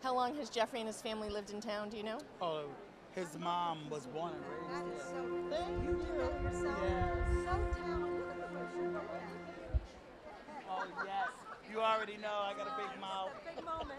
How long has Jeffrey and his family lived in town, do you know? Oh, his mom was born and raised That here. is so Thank you did that yourself. Yes. So talented. Oh, yes. You already know I got a big mouth. A big moment.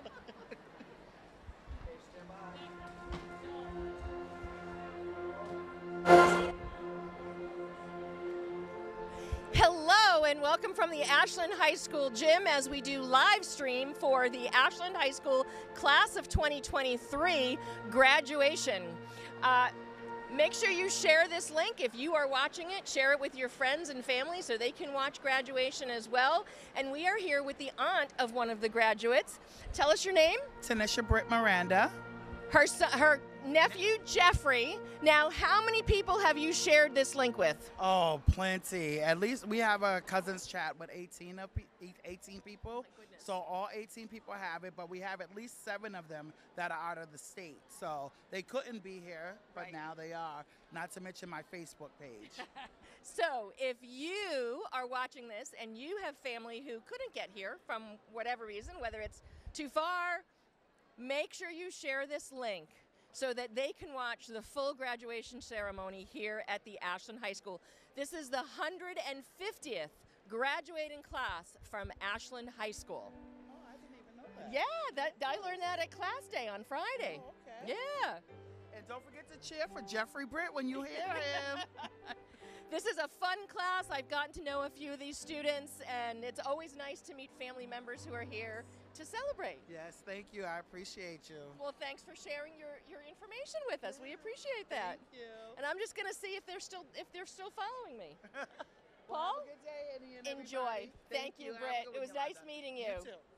Hello and welcome from the Ashland High School gym as we do live stream for the Ashland High School class of 2023 graduation. Make sure you share this link. If you are watching it, share it with your friends and family so they can watch graduation as well. And we are here with the aunt of one of the graduates. Tell us your name. Tanisha Britt Miranda. Her nephew, Jeffrey. Now, how many people have you shared this link with? Oh, plenty. At least we have a cousins chat with 18 people. So all 18 people have it, but we have at least 7 of them that are out of the state. So they couldn't be here, but Right. now they are, not to mention my Facebook page. So if you are watching this and you have family who couldn't get here from whatever reason, whether it's too far, make sure you share this link so that they can watch the full graduation ceremony here at the Ashland High School. This is the 150th graduating class from Ashland High School. Oh, I didn't even know that. Yeah, I learned that at class day on Friday. Oh, okay. Yeah. And don't forget to cheer for Jeffrey Britt when you hear him. This is a fun class. I've gotten to know a few of these students, and it's always nice to meet family members who are here to celebrate. Yes, thank you. I appreciate you. Well, thanks for sharing your information with us. We appreciate that. Thank you. And I'm just going to see if they're still following me. Well, Paul, have a good day, Annie, and enjoy. everybody. Thank you, Have a Britt. good It one, was nice Yolanda. meeting you. You too.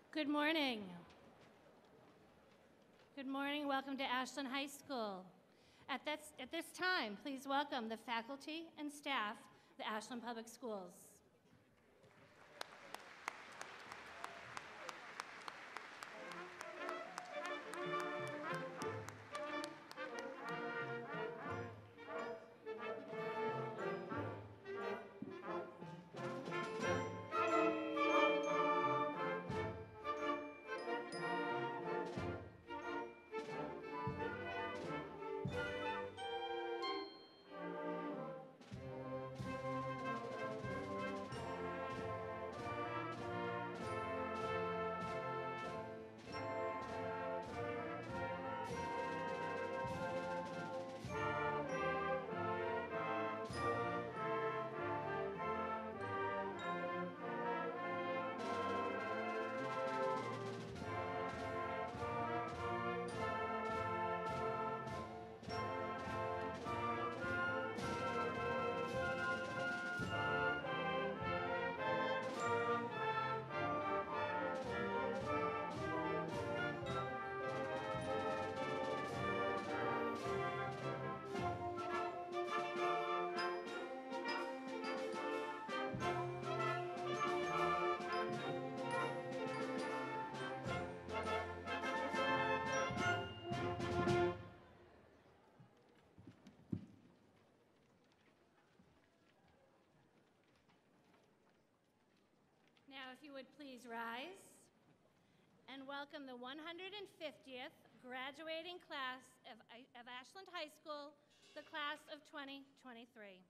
Good morning. Good morning. Welcome to Ashland High School. At this time, please welcome the faculty and staff of the Ashland Public Schools. Now, if you would please rise and welcome the 150th graduating class of Ashland High School, the class of 2023.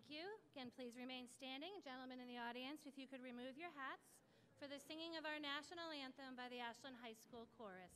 Thank you. Again, please remain standing. Gentlemen in the audience, if you could remove your hats for the singing of our national anthem by the Ashland High School Chorus.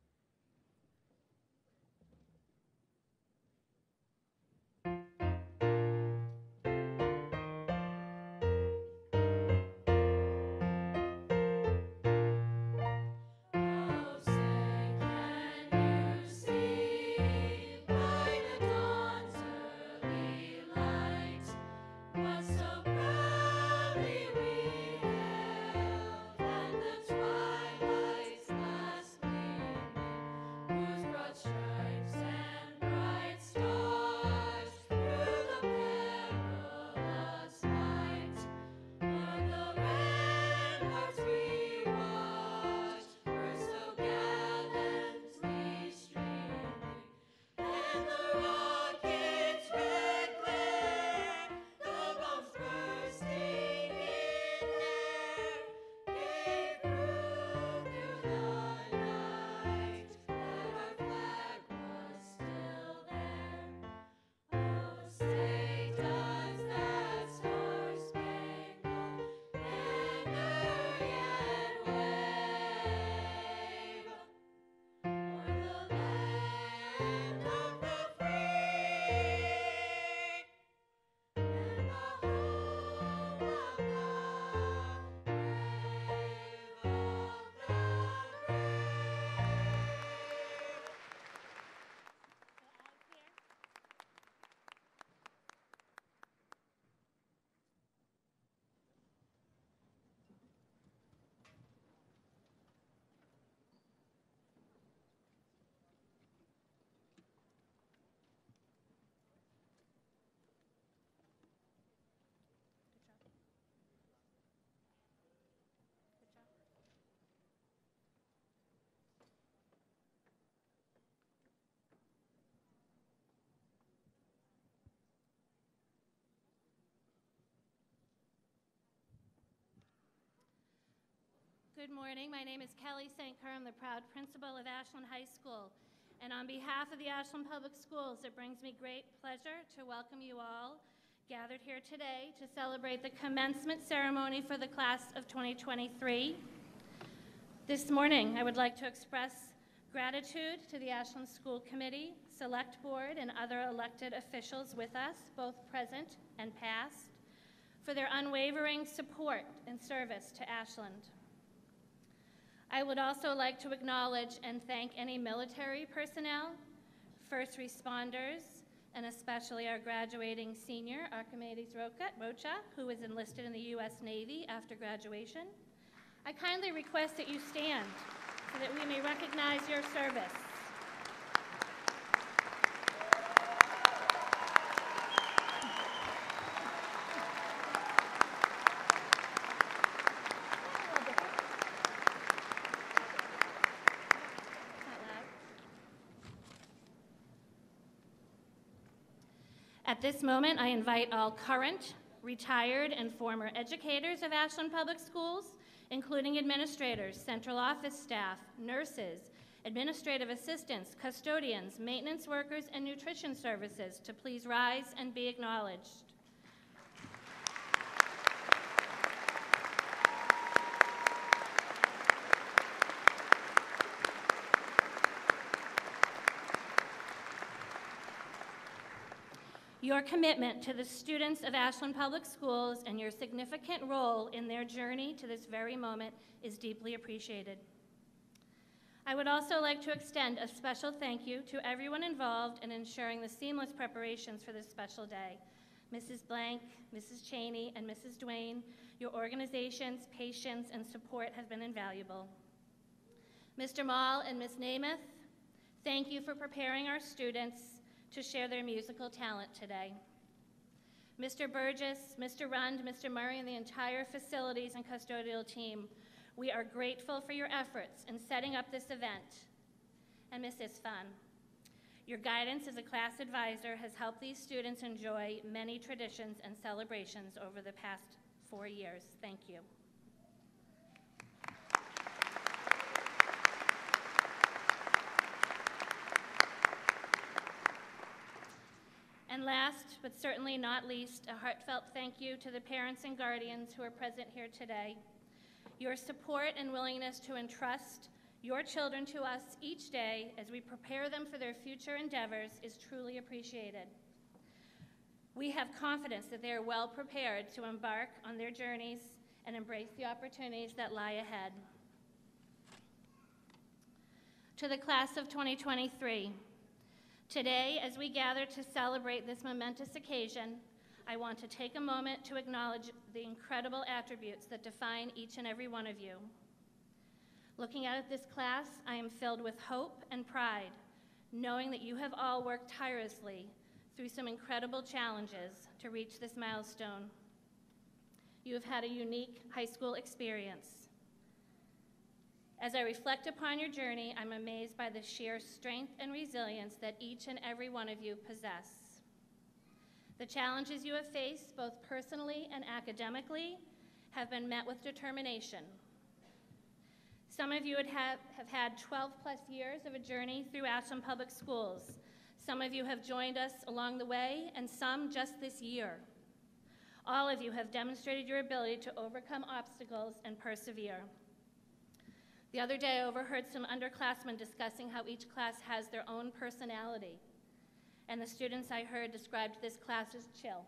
Good morning. My name is Kelly St. Kerr. I'm the proud principal of Ashland High School. And on behalf of the Ashland Public Schools, it brings me great pleasure to welcome you all gathered here today to celebrate the commencement ceremony for the class of 2023. This morning, I would like to express gratitude to the Ashland School Committee, Select Board, and other elected officials with us, both present and past, for their unwavering support and service to Ashland. I would also like to acknowledge and thank any military personnel, first responders, and especially our graduating senior, Archimedes Rocha, who is enlisted in the U.S. Navy after graduation. I kindly request that you stand so that we may recognize your service. At this moment, I invite all current, retired, and former educators of Ashland Public Schools, including administrators, central office staff, nurses, administrative assistants, custodians, maintenance workers, and nutrition services to please rise and be acknowledged. Your commitment to the students of Ashland Public Schools and your significant role in their journey to this very moment is deeply appreciated. I would also like to extend a special thank you to everyone involved in ensuring the seamless preparations for this special day. Mrs. Blank, Mrs. Cheney, and Mrs. Duane, your organization's patience and support has been invaluable. Mr. Mall and Ms. Namath, thank you for preparing our students to share their musical talent today. Mr. Burgess, Mr. Rund, Mr. Murray, and the entire facilities and custodial team, we are grateful for your efforts in setting up this event. And Ms. Isfan, your guidance as a class advisor has helped these students enjoy many traditions and celebrations over the past 4 years. Thank you. And last, but certainly not least, a heartfelt thank you to the parents and guardians who are present here today. Your support and willingness to entrust your children to us each day as we prepare them for their future endeavors is truly appreciated. We have confidence that they are well prepared to embark on their journeys and embrace the opportunities that lie ahead. To the class of 2023, today, as we gather to celebrate this momentous occasion, I want to take a moment to acknowledge the incredible attributes that define each and every one of you. Looking out at this class, I am filled with hope and pride, knowing that you have all worked tirelessly through some incredible challenges to reach this milestone. You have had a unique high school experience. As I reflect upon your journey, I'm amazed by the sheer strength and resilience that each and every one of you possess. The challenges you have faced, both personally and academically, have been met with determination. Some of you have had 12+ years of a journey through Ashland Public Schools. Some of you have joined us along the way, and some just this year. All of you have demonstrated your ability to overcome obstacles and persevere. The other day, I overheard some underclassmen discussing how each class has their own personality, and the students I heard described this class as chill.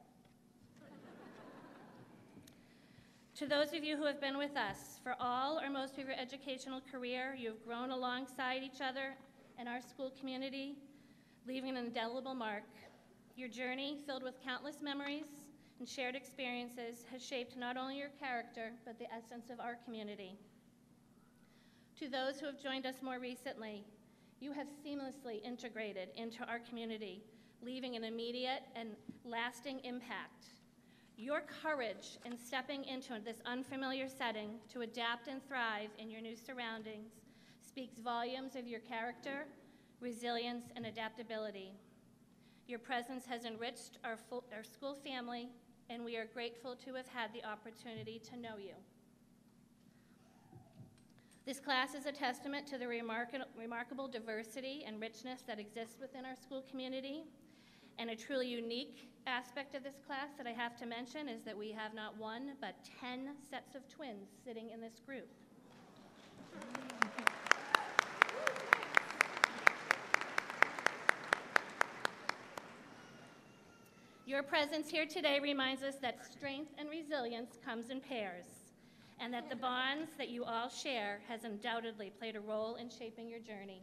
To those of you who have been with us for all or most of your educational career, you have grown alongside each other and our school community, leaving an indelible mark. Your journey, filled with countless memories and shared experiences, has shaped not only your character, but the essence of our community. To those who have joined us more recently, you have seamlessly integrated into our community, leaving an immediate and lasting impact. Your courage in stepping into this unfamiliar setting to adapt and thrive in your new surroundings speaks volumes of your character, resilience, and adaptability. Your presence has enriched our school family, and we are grateful to have had the opportunity to know you. This class is a testament to the remarkable diversity and richness that exists within our school community. And a truly unique aspect of this class that I have to mention is that we have not one, but 10 sets of twins sitting in this group. Your presence here today reminds us that strength and resilience comes in pairs, and that the bonds that you all share has undoubtedly played a role in shaping your journey.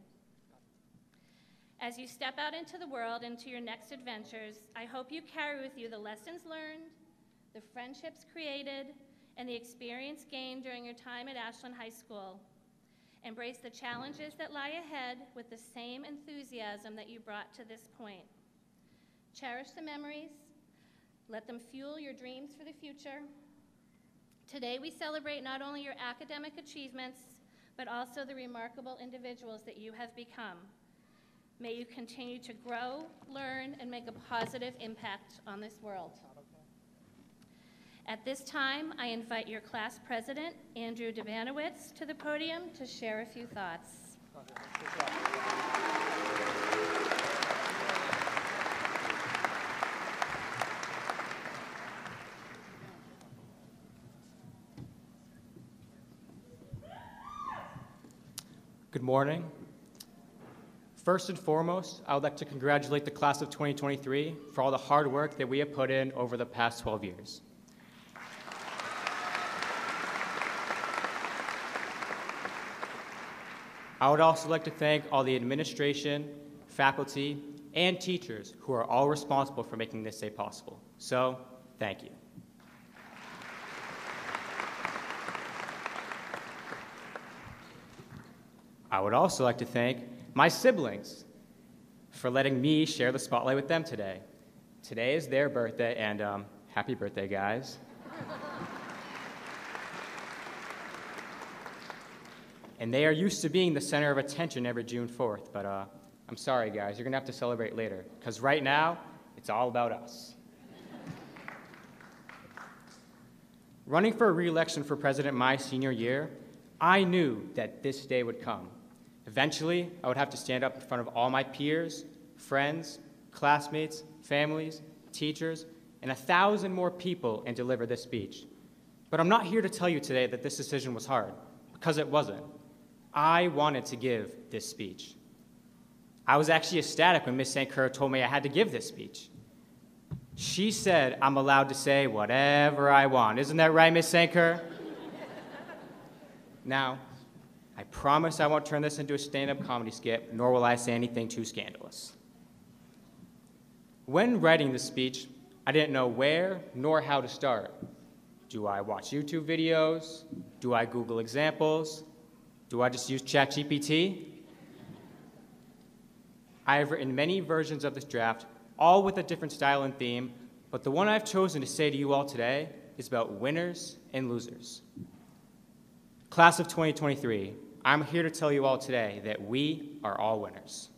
As you step out into the world, into your next adventures, I hope you carry with you the lessons learned, the friendships created, and the experience gained during your time at Ashland High School. Embrace the challenges that lie ahead with the same enthusiasm that you brought to this point. Cherish the memories. Let them fuel your dreams for the future. Today we celebrate not only your academic achievements, but also the remarkable individuals that you have become. May you continue to grow, learn, and make a positive impact on this world. At this time, I invite your class president, Andrew Debanowitz, to the podium to share a few thoughts. Good morning. First and foremost, I would like to congratulate the class of 2023 for all the hard work that we have put in over the past 12 years. I would also like to thank all the administration, faculty, and teachers who are all responsible for making this day possible. So, thank you. I would also like to thank my siblings for letting me share the spotlight with them today. Today is their birthday, and happy birthday, guys. And they are used to being the center of attention every June 4th, but I'm sorry, guys, you're gonna have to celebrate later, because right now, it's all about us. Running for re-election for president my senior year, I knew that this day would come. Eventually, I would have to stand up in front of all my peers, friends, classmates, families, teachers, and 1,000 more people and deliver this speech. But I'm not here to tell you today that this decision was hard, because it wasn't. I wanted to give this speech. I was actually ecstatic when Ms. St. Kerr told me I had to give this speech. She said I'm allowed to say whatever I want. Isn't that right, Ms. St. Kerr? Now, I promise I won't turn this into a stand-up comedy skit, nor will I say anything too scandalous. When writing this speech, I didn't know where nor how to start. Do I watch YouTube videos? Do I Google examples? Do I just use ChatGPT? I have written many versions of this draft, all with a different style and theme, but the one I've chosen to say to you all today is about winners and losers. Class of 2023, I'm here to tell you all today that we are all winners.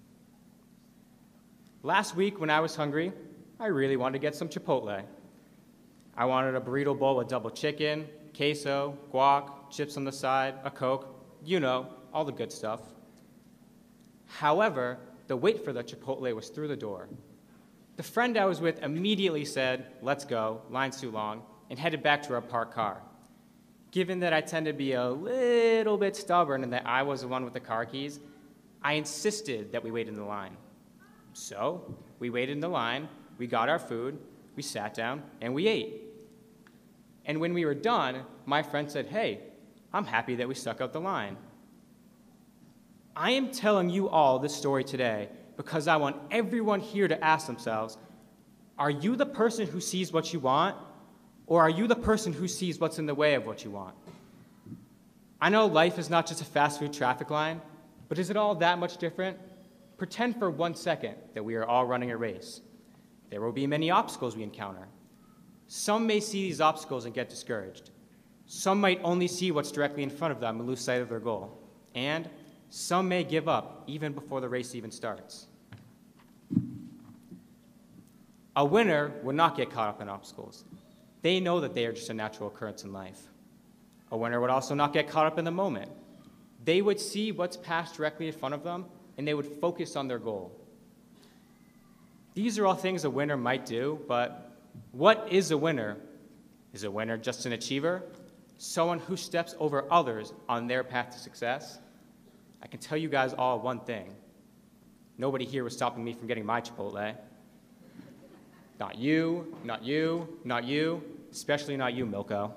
Last week when I was hungry, I really wanted to get some Chipotle. I wanted a burrito bowl with double chicken, queso, guac, chips on the side, a Coke, you know, all the good stuff. However, the wait for the Chipotle was through the door. The friend I was with immediately said, "Let's go, line's too long," and headed back to our parked car. Given that I tend to be a little bit stubborn and that I was the one with the car keys, I insisted that we wait in the line. So, we waited in the line, we got our food, we sat down, and we ate. And when we were done, my friend said, "Hey, I'm happy that we stuck out the line." I am telling you all this story today because I want everyone here to ask themselves, are you the person who sees what you want, or are you the person who sees what's in the way of what you want? I know life is not just a fast food traffic line, but is it all that much different? Pretend for 1 second that we are all running a race. There will be many obstacles we encounter. Some may see these obstacles and get discouraged. Some might only see what's directly in front of them and lose sight of their goal. And some may give up even before the race even starts. A winner would not get caught up in obstacles. They know that they are just a natural occurrence in life. A winner would also not get caught up in the moment. They would see what's passed directly in front of them, and they would focus on their goal. These are all things a winner might do, but what is a winner? Is a winner just an achiever? Someone who steps over others on their path to success? I can tell you guys all one thing. Nobody here was stopping me from getting my Chipotle. Not you, not you, not you, especially not you, Milko.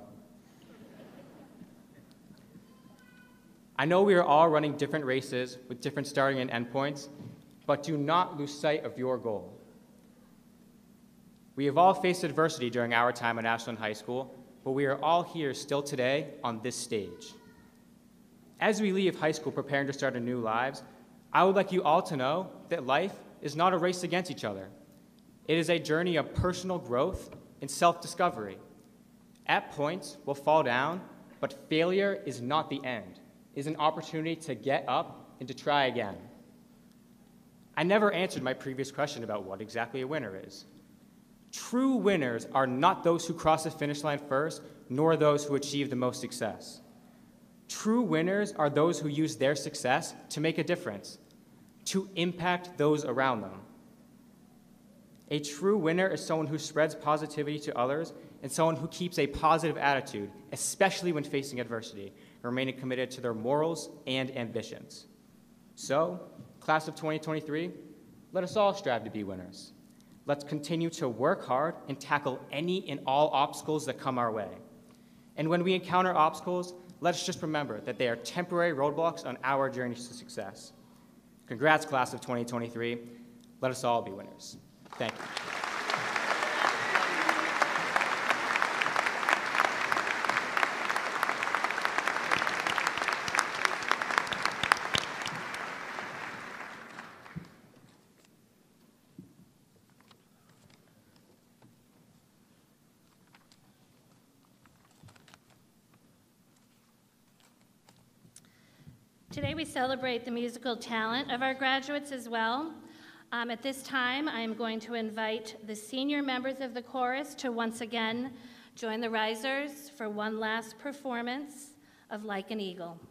I know we are all running different races with different starting and end points, but do not lose sight of your goal. We have all faced adversity during our time at Ashland High School, but we are all here still today on this stage. As we leave high school preparing to start our new lives, I would like you all to know that life is not a race against each other. It is a journey of personal growth and self-discovery. At points, we'll fall down, but failure is not the end. It is an opportunity to get up and to try again. I never answered my previous question about what exactly a winner is. True winners are not those who cross the finish line first, nor those who achieve the most success. True winners are those who use their success to make a difference, to impact those around them. A true winner is someone who spreads positivity to others and someone who keeps a positive attitude, especially when facing adversity, remaining committed to their morals and ambitions. So, class of 2023, let us all strive to be winners. Let's continue to work hard and tackle any and all obstacles that come our way. And when we encounter obstacles, let us just remember that they are temporary roadblocks on our journey to success. Congrats, class of 2023. Let us all be winners. Thank you. Today we celebrate the musical talent of our graduates as well. At this time, I am going to invite the senior members of the chorus to once again join the risers for one last performance of Like an Eagle.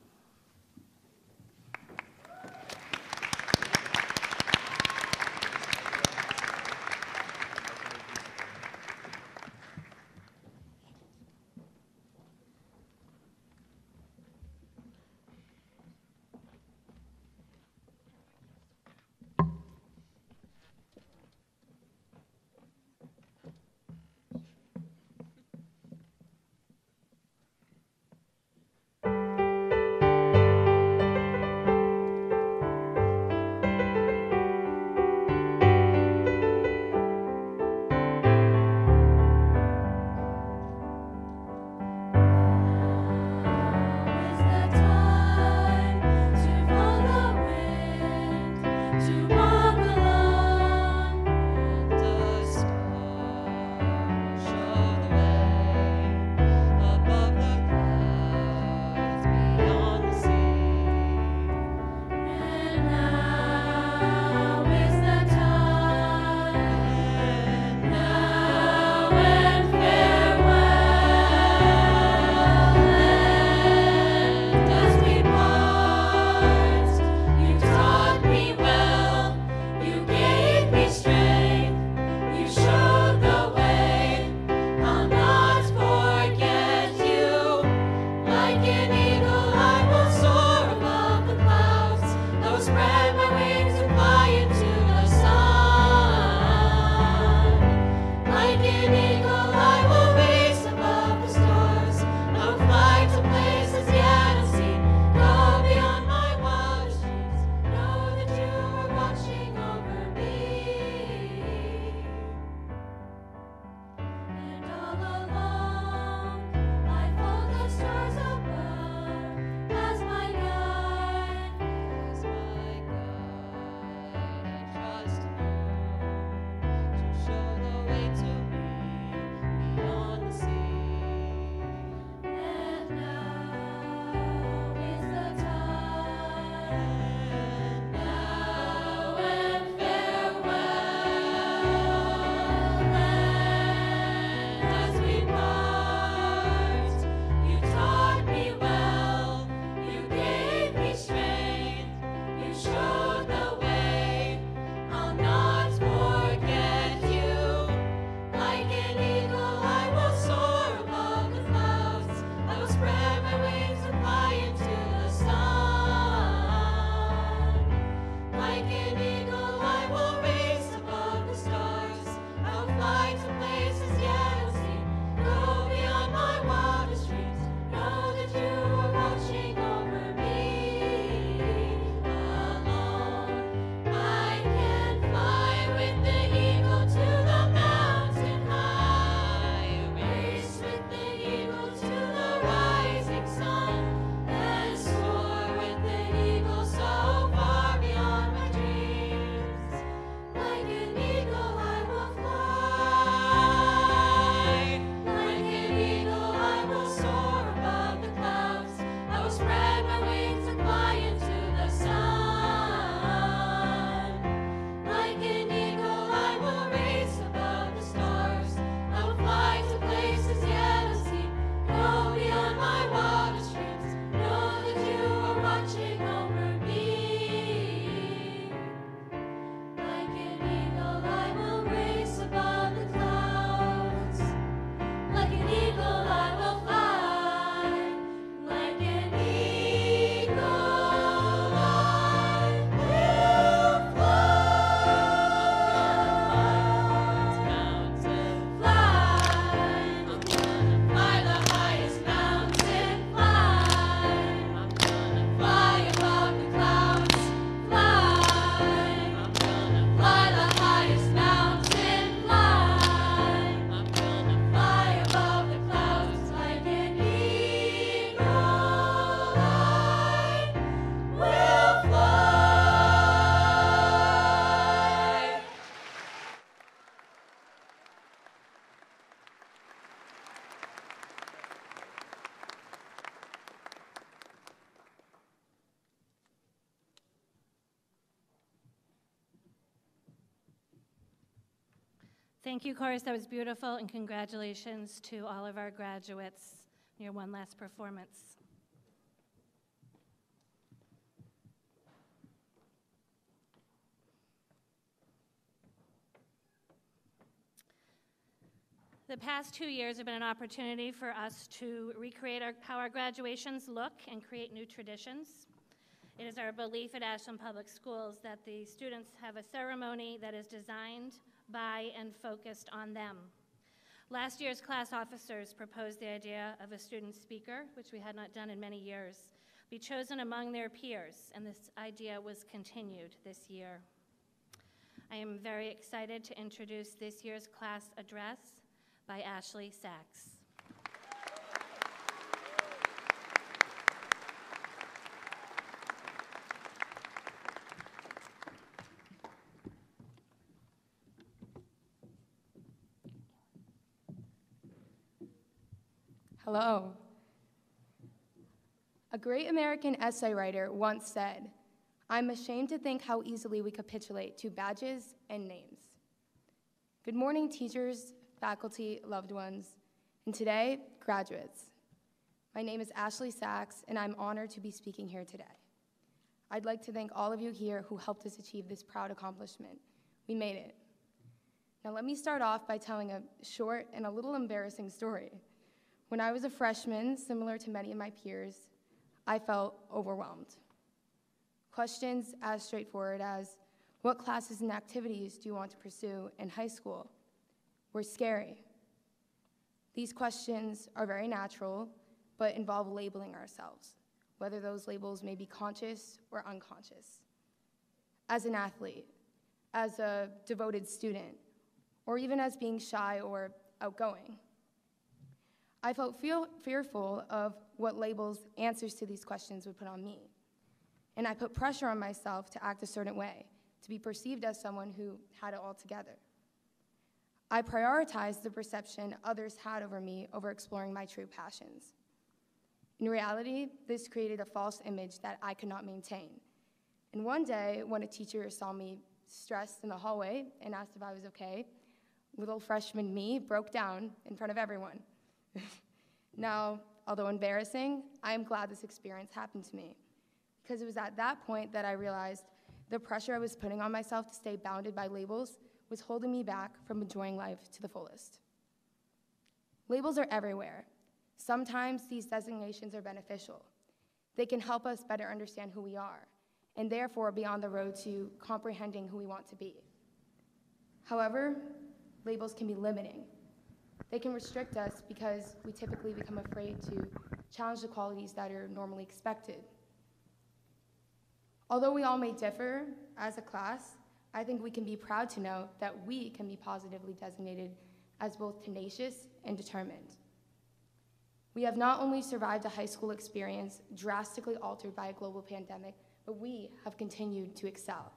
Thank you, chorus. That was beautiful, and congratulations to all of our graduates on your one last performance. The past 2 years have been an opportunity for us to recreate how our graduations look and create new traditions. It is our belief at Ashland Public Schools that the students have a ceremony that is designed by and focused on them. Last year's class officers proposed the idea of a student speaker, which we had not done in many years, be chosen among their peers, and this idea was continued this year. I am very excited to introduce this year's class address by Ashley Sachs. Hello. A great American essay writer once said, "I'm ashamed to think how easily we capitulate to badges and names." Good morning, teachers, faculty, loved ones, and today, graduates. My name is Ashley Sachs, and I'm honored to be speaking here today. I'd like to thank all of you here who helped us achieve this proud accomplishment. We made it. Now let me start off by telling a short and a little embarrassing story. When I was a freshman, similar to many of my peers, I felt overwhelmed. Questions as straightforward as, what classes and activities do you want to pursue in high school, were scary. These questions are very natural, but involve labeling ourselves, whether those labels may be conscious or unconscious. As an athlete, as a devoted student, or even as being shy or outgoing. I felt fearful of what labels answers to these questions would put on me. And I put pressure on myself to act a certain way, to be perceived as someone who had it all together. I prioritized the perception others had over me over exploring my true passions. In reality, this created a false image that I could not maintain. And one day, when a teacher saw me stressed in the hallway and asked if I was okay, little freshman me broke down in front of everyone. Now, although embarrassing, I am glad this experience happened to me, because it was at that point that I realized the pressure I was putting on myself to stay bounded by labels was holding me back from enjoying life to the fullest. Labels are everywhere. Sometimes these designations are beneficial. They can help us better understand who we are, and therefore be on the road to comprehending who we want to be. However, labels can be limiting. They can restrict us because we typically become afraid to challenge the qualities that are normally expected. Although we all may differ as a class, I think we can be proud to know that we can be positively designated as both tenacious and determined. We have not only survived a high school experience drastically altered by a global pandemic, but we have continued to excel.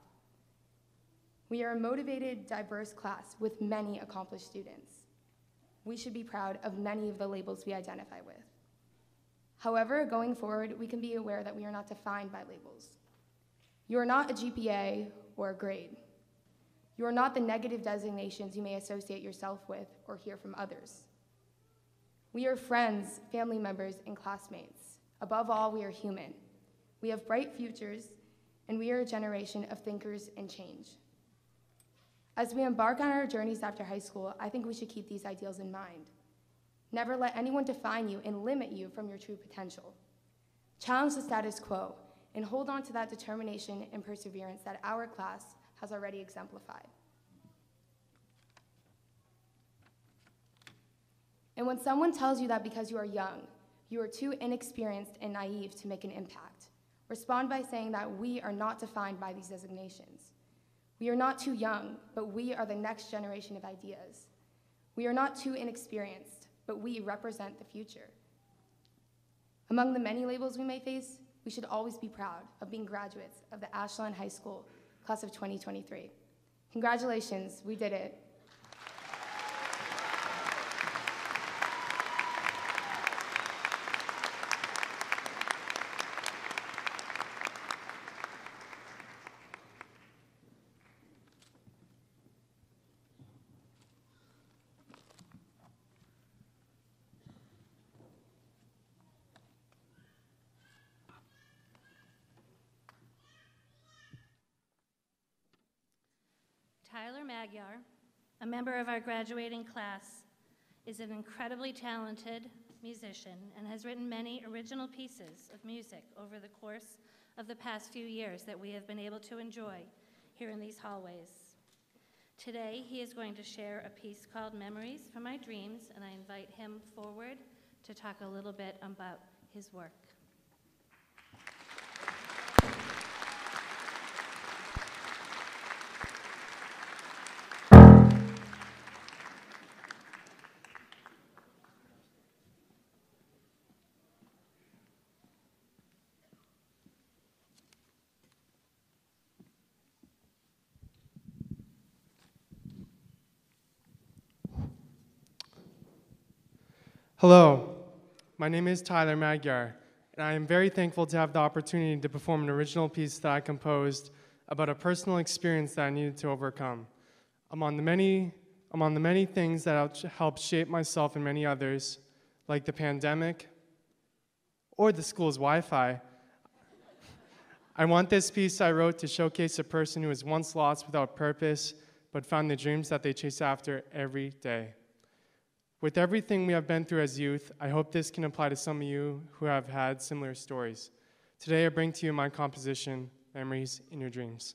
We are a motivated, diverse class with many accomplished students. We should be proud of many of the labels we identify with. However, going forward, we can be aware that we are not defined by labels. You are not a GPA or a grade. You are not the negative designations you may associate yourself with or hear from others. We are friends, family members, and classmates. Above all, we are human. We have bright futures, and we are a generation of thinkers and change. As we embark on our journeys after high school, I think we should keep these ideals in mind. Never let anyone define you and limit you from your true potential. Challenge the status quo and hold on to that determination and perseverance that our class has already exemplified. And when someone tells you that because you are young, you are too inexperienced and naive to make an impact, respond by saying that we are not defined by these designations. We are not too young, but we are the next generation of ideas. We are not too inexperienced, but we represent the future. Among the many labels we may face, we should always be proud of being graduates of the Ashland High School class of 2023. Congratulations, we did it. Tyler Magyar, a member of our graduating class, is an incredibly talented musician and has written many original pieces of music over the course of the past few years that we have been able to enjoy here in these hallways. Today, he is going to share a piece called Memories from My Dreams, and I invite him forward to talk a little bit about his work. Hello, my name is Tyler Magyar, and I am very thankful to have the opportunity to perform an original piece that I composed about a personal experience that I needed to overcome. Among the many things that helped shape myself and many others, like the pandemic or the school's Wi-Fi, I want this piece I wrote to showcase a person who was once lost without purpose, but found the dreams that they chase after every day. With everything we have been through as youth, I hope this can apply to some of you who have had similar stories. Today I bring to you my composition, Memories in Your Dreams.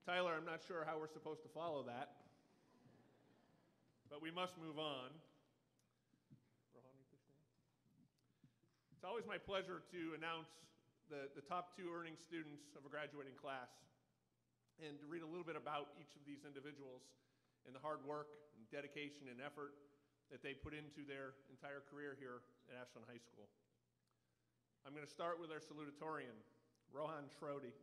Tyler, I'm not sure how we're supposed to follow that, but we must move on. It's always my pleasure to announce the top 2 earning students of a graduating class and to read a little bit about each of these individuals and the hard work and dedication and effort that they put into their entire career here at Ashland High School. I'm going to start with our salutatorian, Rohan Trody.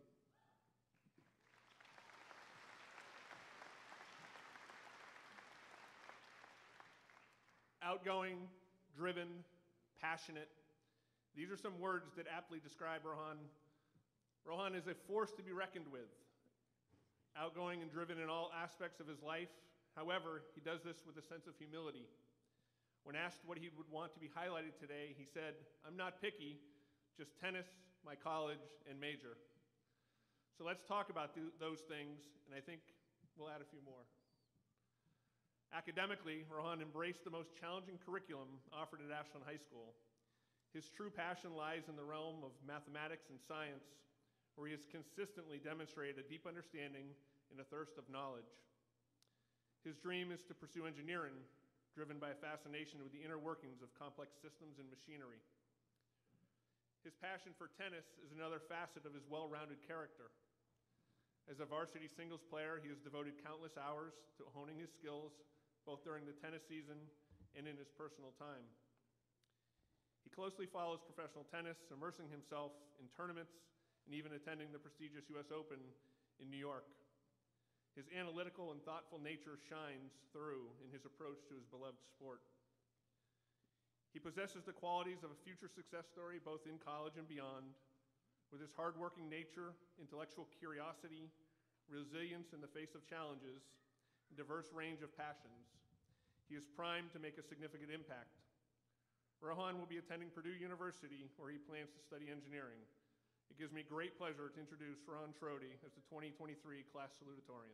Outgoing, driven, passionate. These are some words that aptly describe Rohan. Rohan is a force to be reckoned with. Outgoing and driven in all aspects of his life. However, he does this with a sense of humility. When asked what he would want to be highlighted today, he said, "I'm not picky, just tennis, my college, and major." So let's talk about those things, and I think we'll add a few more. Academically, Rohan embraced the most challenging curriculum offered at Ashland High School. His true passion lies in the realm of mathematics and science, where he has consistently demonstrated a deep understanding and a thirst of knowledge. His dream is to pursue engineering, driven by a fascination with the inner workings of complex systems and machinery. His passion for tennis is another facet of his well-rounded character. As a varsity singles player, he has devoted countless hours to honing his skills, both during the tennis season and in his personal time. He closely follows professional tennis, immersing himself in tournaments and even attending the prestigious US Open in New York. His analytical and thoughtful nature shines through in his approach to his beloved sport. He possesses the qualities of a future success story both in college and beyond. With his hardworking nature, intellectual curiosity, resilience in the face of challenges, and diverse range of passions, he is primed to make a significant impact. Rohan will be attending Purdue University, where he plans to study engineering. It gives me great pleasure to introduce Rohan Trody as the 2023 class salutatorian.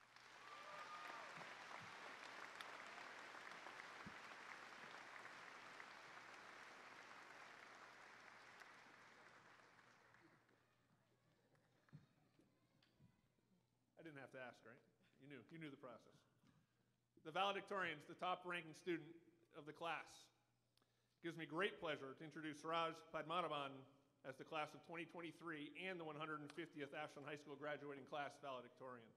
I didn't have to ask, right? You knew the process. The valedictorians, the top-ranking student of the class. It gives me great pleasure to introduce Suraj Padmanabhan as the class of 2023 and the 150th Ashland High School graduating class valedictorian.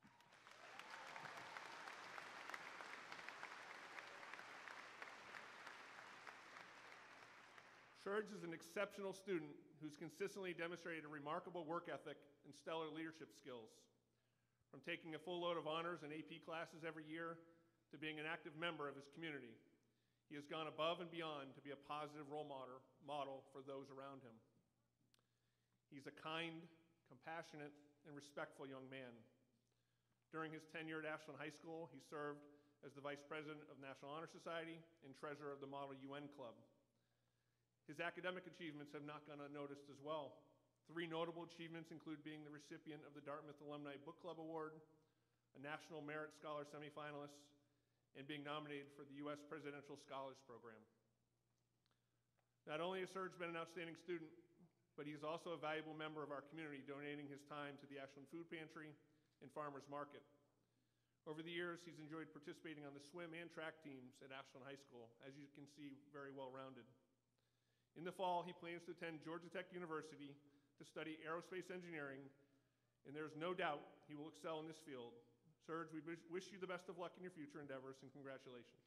Suraj is an exceptional student who's consistently demonstrated a remarkable work ethic and stellar leadership skills. From taking a full load of honors and AP classes every year to being an active member of his community, he has gone above and beyond to be a positive role model for those around him. He's a kind, compassionate, and respectful young man. During his tenure at Ashland High School, he served as the Vice President of National Honor Society and Treasurer of the Model UN Club. His academic achievements have not gone unnoticed as well. 3 notable achievements include being the recipient of the Dartmouth Alumni Book Club Award, a National Merit Scholar semifinalist, and being nominated for the U.S. Presidential Scholars Program. Not only has Suraj been an outstanding student, but he is also a valuable member of our community, donating his time to the Ashland Food Pantry and Farmers Market. Over the years, he's enjoyed participating on the swim and track teams at Ashland High School, as you can see, very well-rounded. In the fall, he plans to attend Georgia Tech University to study aerospace engineering, and there's no doubt he will excel in this field. Suraj, we wish you the best of luck in your future endeavors, and congratulations.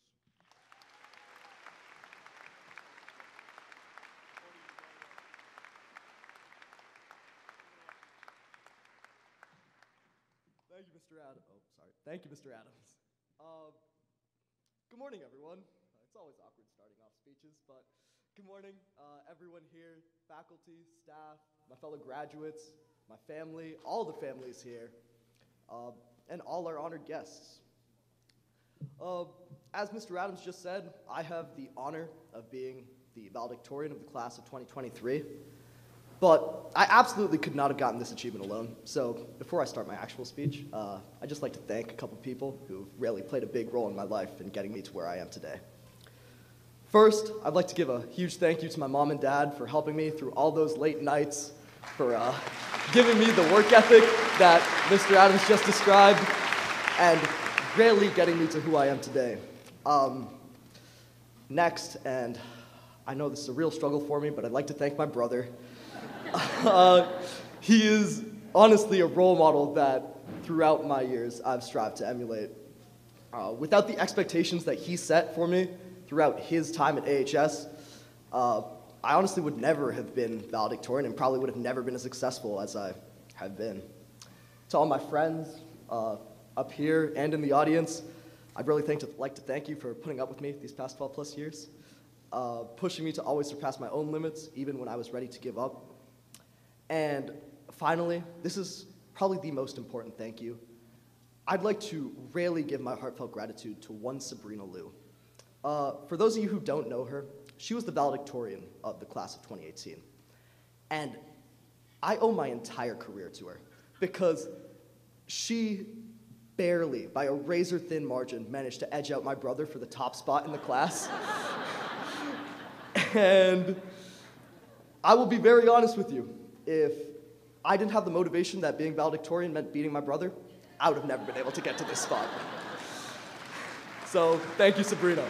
Thank you, Mr. Adams. Oh, sorry. Thank you, Mr. Adams. Good morning, everyone. It's always awkward starting off speeches, but good morning, everyone here, faculty, staff, my fellow graduates, my family, all the families here, and all our honored guests. As Mr. Adams just said, I have the honor of being the valedictorian of the class of 2023, but I absolutely could not have gotten this achievement alone. So before I start my actual speech, I'd just like to thank a couple people who've really played a big role in my life in getting me to where I am today. First, I'd like to give a huge thank you to my mom and dad for helping me through all those late nights, for giving me the work ethic that Mr. Adams just described, and really getting me to who I am today. Next, and I know this is a real struggle for me, but I'd like to thank my brother. He is honestly a role model that throughout my years I've strived to emulate. Without the expectations that he set for me throughout his time at AHS, I honestly would never have been valedictorian and probably would have never been as successful as I have been. To all my friends up here and in the audience, I'd really like to thank you for putting up with me these past 12 plus years, pushing me to always surpass my own limits even when I was ready to give up. And finally, this is probably the most important thank you. I'd like to really give my heartfelt gratitude to one Sabrina Liu. For those of you who don't know her, she was the valedictorian of the class of 2018. And I owe my entire career to her because she barely, by a razor-thin margin, managed to edge out my brother for the top spot in the class. And I will be very honest with you. If I didn't have the motivation that being valedictorian meant beating my brother, I would have never been able to get to this spot. So, thank you, Sabrina.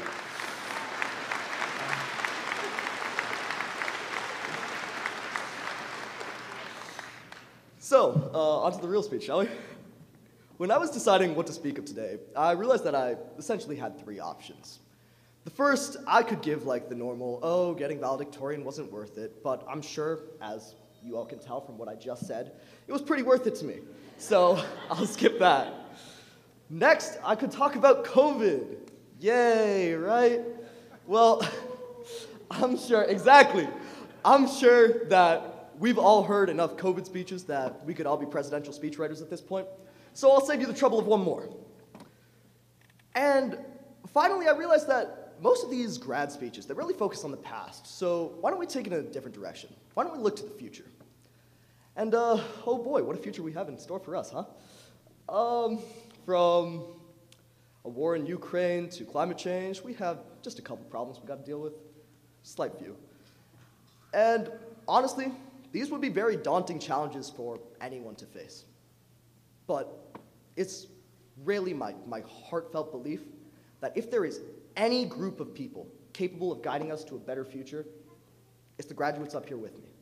So, onto the real speech, shall we? When I was deciding what to speak of today, I realized that I essentially had three options. The first, I could give like the normal, oh, getting valedictorian wasn't worth it, but I'm sure, as you all can tell from what I just said, it was pretty worth it to me. So, I'll skip that. Next, I could talk about COVID. Yay, right? Well, I'm sure that we've all heard enough COVID speeches that we could all be presidential speechwriters at this point. So I'll save you the trouble of one more. And finally, I realized that most of these grad speeches, they really focus on the past. So why don't we take it in a different direction? Why don't we look to the future? And oh boy, what a future we have in store for us, huh? From a war in Ukraine to climate change, we have just a couple problems we got to deal with. Slight few. And honestly, these would be very daunting challenges for anyone to face. But it's really my heartfelt belief that if there is any group of people capable of guiding us to a better future, it's the graduates up here with me.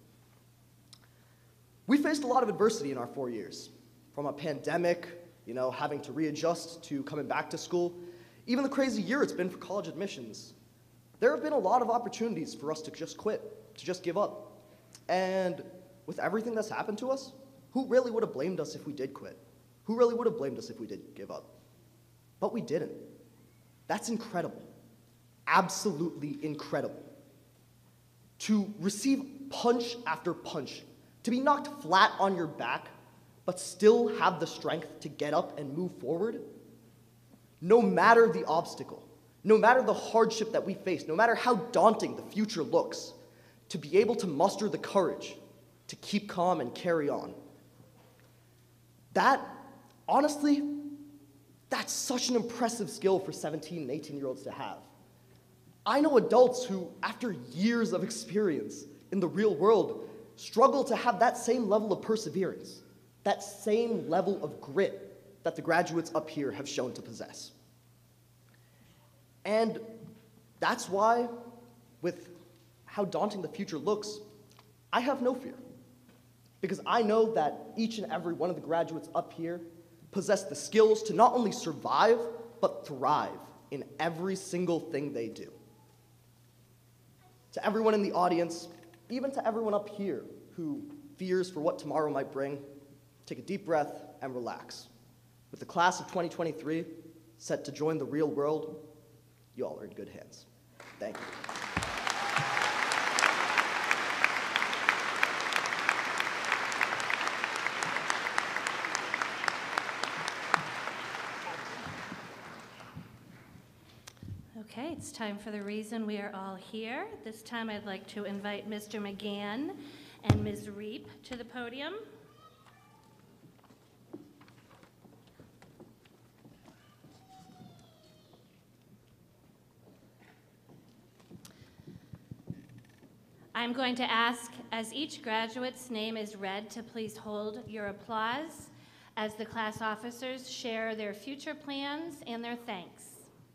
We faced a lot of adversity in our 4 years, from a pandemic, having to readjust to coming back to school, even the crazy year it's been for college admissions. There have been a lot of opportunities for us to just quit, to just give up. And with everything that's happened to us, who really would have blamed us if we did quit? Who really would have blamed us if we did give up? But we didn't. That's incredible. Absolutely incredible. To receive punch after punch, to be knocked flat on your back, but still have the strength to get up and move forward, no matter the obstacle, no matter the hardship that we face, no matter how daunting the future looks, to be able to muster the courage to keep calm and carry on. That, honestly, that's such an impressive skill for 17 and 18-year-olds to have. I know adults who, after years of experience in the real world, struggle to have that same level of perseverance, that same level of grit that the graduates up here have shown to possess. And that's why, with how daunting the future looks, I have no fear. Because I know that each and every one of the graduates up here possess the skills to not only survive, but thrive in every single thing they do. To everyone in the audience, even to everyone up here who fears for what tomorrow might bring, take a deep breath and relax. With the class of 2023 set to join the real world, you all are in good hands. Thank you. Okay, it's time for the reason we are all here. This time I'd like to invite Mr. McGann and Ms. Reap to the podium. I'm going to ask, as each graduate's name is read, to please hold your applause as the class officers share their future plans and their thanks.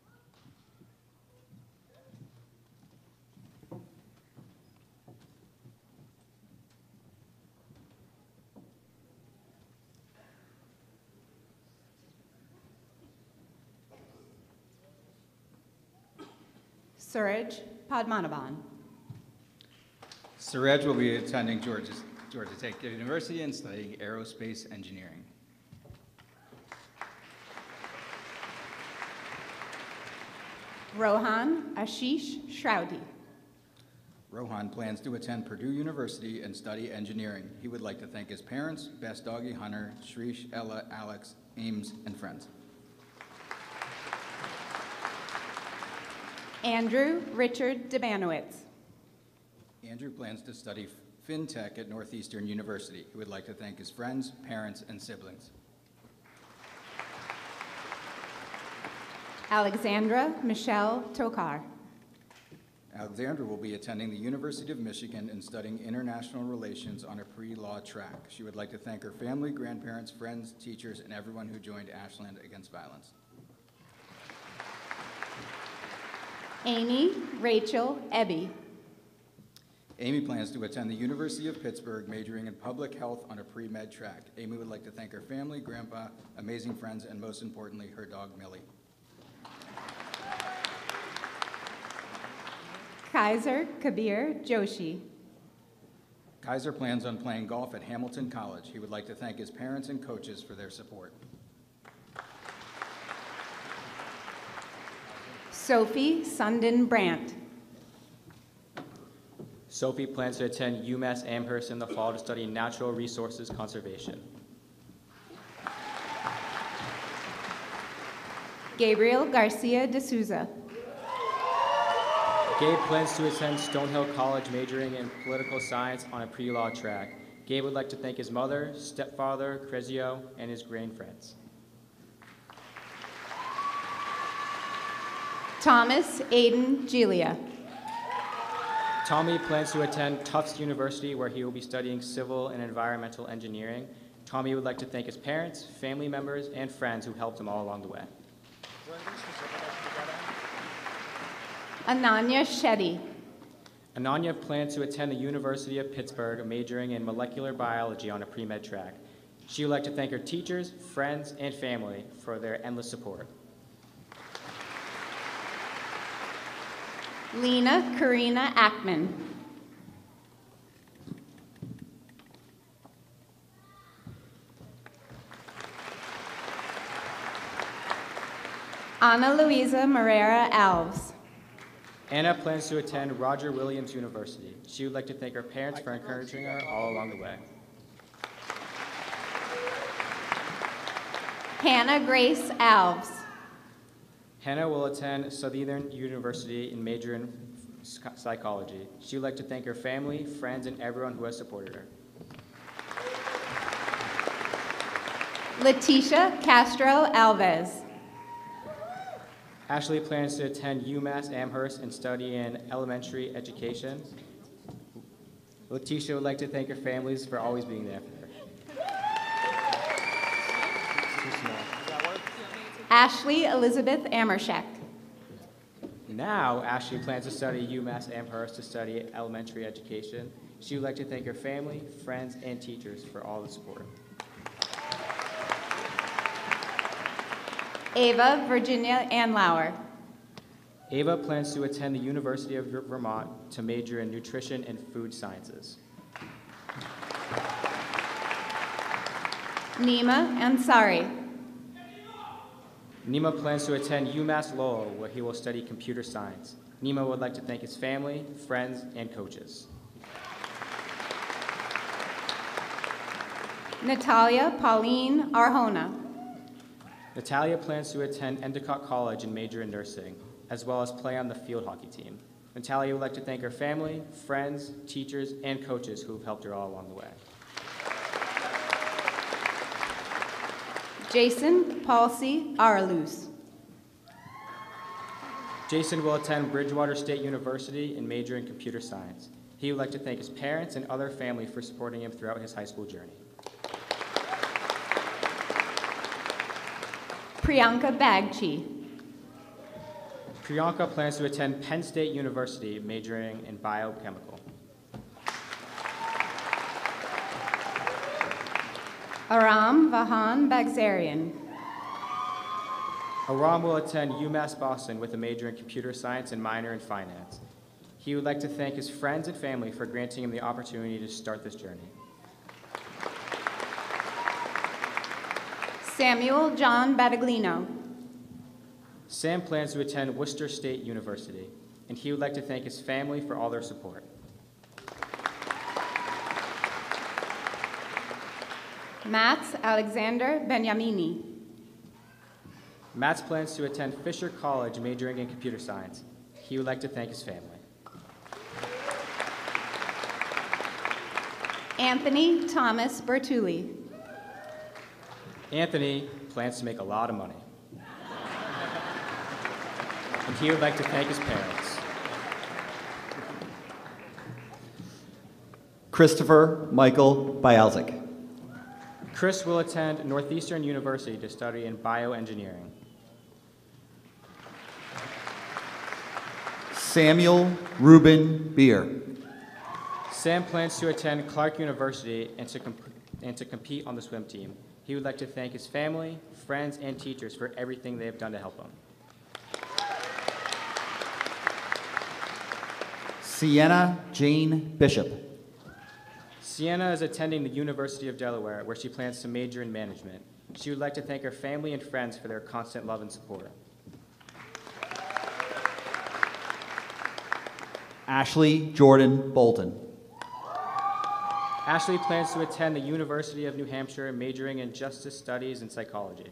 Suraj Padmanabhan. Suraj will be attending Georgia Tech University and studying aerospace engineering. Rohan Ashish Shroudi. Rohan plans to attend Purdue University and study engineering. He would like to thank his parents, Best Doggy Hunter, Shrish, Ella, Alex, Ames, and friends. Andrew Richard Debanowitz. Andrew plans to study FinTech at Northeastern University. He would like to thank his friends, parents, and siblings. Alexandra Michelle Tokar. Alexandra will be attending the University of Michigan and studying international relations on a pre-law track. She would like to thank her family, grandparents, friends, teachers, and everyone who joined Ashland Against Violence. Amy Rachel Ebby. Amy plans to attend the University of Pittsburgh, majoring in public health on a pre-med track. Amy would like to thank her family, grandpa, amazing friends, and most importantly, her dog, Millie. Kaiser Kabir Joshi. Kaiser plans on playing golf at Hamilton College. He would like to thank his parents and coaches for their support. Sophie Sundin Brandt. Sophie plans to attend UMass Amherst in the fall to study natural resources conservation. Gabriel Garcia de Souza. Gabe plans to attend Stonehill College majoring in political science on a pre-law track. Gabe would like to thank his mother, stepfather, Crezio, and his grand friends. Thomas Aiden Gilia. Tommy plans to attend Tufts University where he will be studying civil and environmental engineering. Tommy would like to thank his parents, family members, and friends who helped him all along the way. Ananya Shetty. Ananya plans to attend the University of Pittsburgh, majoring in molecular biology on a pre-med track. She would like to thank her teachers, friends, and family for their endless support. Lena Karina Ackman. Ana Luisa Moreira Alves. Anna plans to attend Roger Williams University. She would like to thank her parents for encouraging her all along the way. Hannah Grace Alves. Hannah will attend Southern University and major in psychology. She would like to thank her family, friends, and everyone who has supported her. Leticia Castro Alves. Ashley plans to attend UMass Amherst and study in elementary education. Leticia would like to thank her families for always being there for her. Too small. Ashley Elizabeth Amershek. Now, Ashley plans to study UMass Amherst to study elementary education. She would like to thank her family, friends, and teachers for all the support. Ava Virginia Anlauer. Ava plans to attend the University of Vermont to major in nutrition and food sciences. Nima Ansari. Nima plans to attend UMass Lowell, where he will study computer science. Nima would like to thank his family, friends, and coaches. Natalia Pauline Arjona. Natalia plans to attend Endicott College and major in nursing, as well as play on the field hockey team. Natalia would like to thank her family, friends, teachers, and coaches who have helped her all along the way. Jason Palsy Araluz. Jason will attend Bridgewater State University and major in computer science. He would like to thank his parents and other family for supporting him throughout his high school journey. Priyanka Bagchi. Priyanka plans to attend Penn State University, majoring in biochemical. Aram Vahan Bagzarian. Aram will attend UMass Boston with a major in computer science and minor in finance. He would like to thank his friends and family for granting him the opportunity to start this journey. Samuel John Battaglino. Sam plans to attend Worcester State University, and he would like to thank his family for all their support. Mats Alexander Benyamini. Mats plans to attend Fisher College, majoring in computer science. He would like to thank his family. Anthony Thomas Bertulli. Anthony plans to make a lot of money. And he would like to thank his parents. Christopher Michael Bialzik. Chris will attend Northeastern University to study in bioengineering. Samuel Ruben Beer. Sam plans to attend Clark University and to compete on the swim team. He would like to thank his family, friends, and teachers for everything they have done to help him. Sienna Jane Bishop. Sienna is attending the University of Delaware, where she plans to major in management. She would like to thank her family and friends for their constant love and support. Ashley Jordan Bolton. Ashley plans to attend the University of New Hampshire, majoring in justice studies and psychology.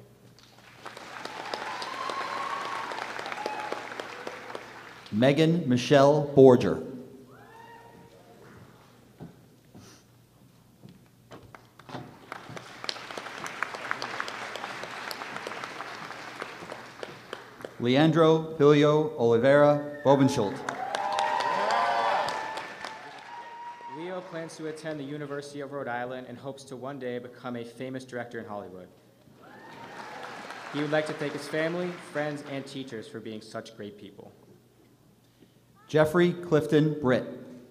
Megan Michelle Borger. Leandro Julio Oliveira Bobenschulte. Leo plans to attend the University of Rhode Island and hopes to one day become a famous director in Hollywood. He would like to thank his family, friends, and teachers for being such great people. Jeffrey Clifton Britt.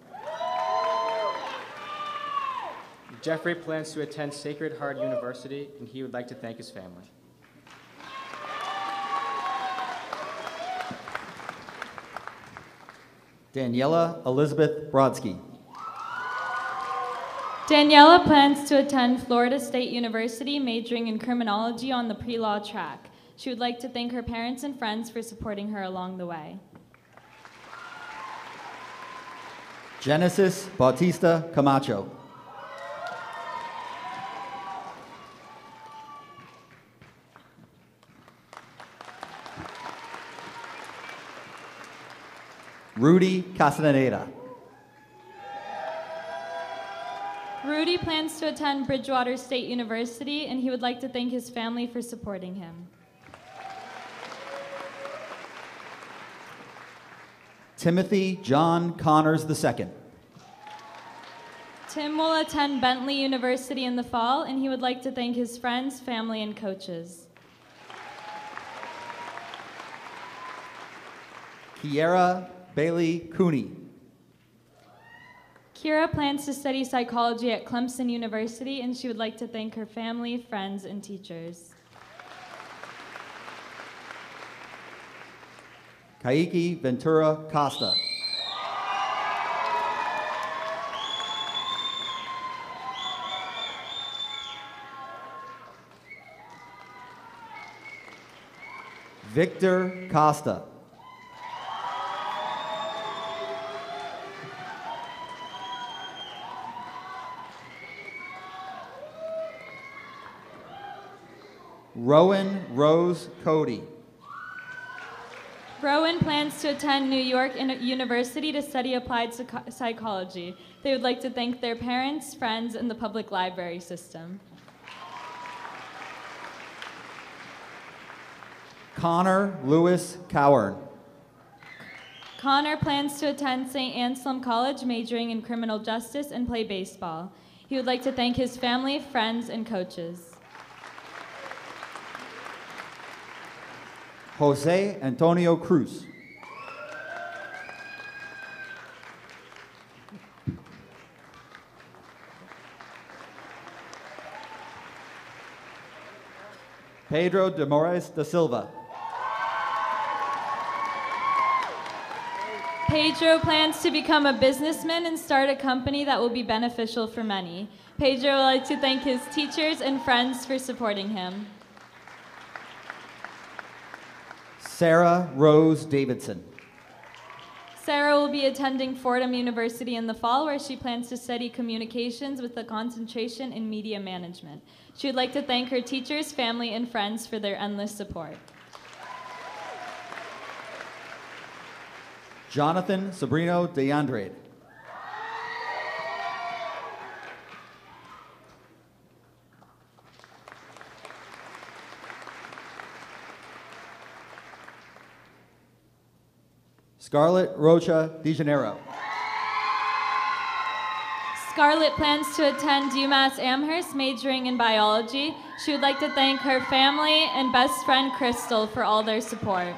Jeffrey plans to attend Sacred Heart University, and he would like to thank his family. Daniela Elizabeth Brodsky. Daniela plans to attend Florida State University, majoring in criminology on the pre-law track. She would like to thank her parents and friends for supporting her along the way. Genesis Bautista Camacho. Rudy Castaneda. Rudy plans to attend Bridgewater State University, and he would like to thank his family for supporting him. Timothy John Connors II. Tim will attend Bentley University in the fall, and he would like to thank his friends, family, and coaches. Kiera Bailey Cooney. Kira plans to study psychology at Clemson University, and she would like to thank her family, friends, and teachers. Kaiki Ventura Costa. Victor Costa. Rowan Rose Cody. Rowan plans to attend New York University to study applied psychology. They would like to thank their parents, friends, and the public library system. Connor Lewis Cowern. Connor plans to attend St. Anselm College, majoring in criminal justice, and play baseball. He would like to thank his family, friends, and coaches. Jose Antonio Cruz. Pedro de Moraes da Silva. Pedro plans to become a businessman and start a company that will be beneficial for many. Pedro would like to thank his teachers and friends for supporting him. Sarah Rose Davidson. Sarah will be attending Fordham University in the fall, where she plans to study communications with a concentration in media management. She would like to thank her teachers, family, and friends for their endless support. Jonathan Sabrino de Andrade. Scarlett Rocha De Janeiro. Scarlett plans to attend UMass Amherst, majoring in biology. She would like to thank her family and best friend Crystal for all their support.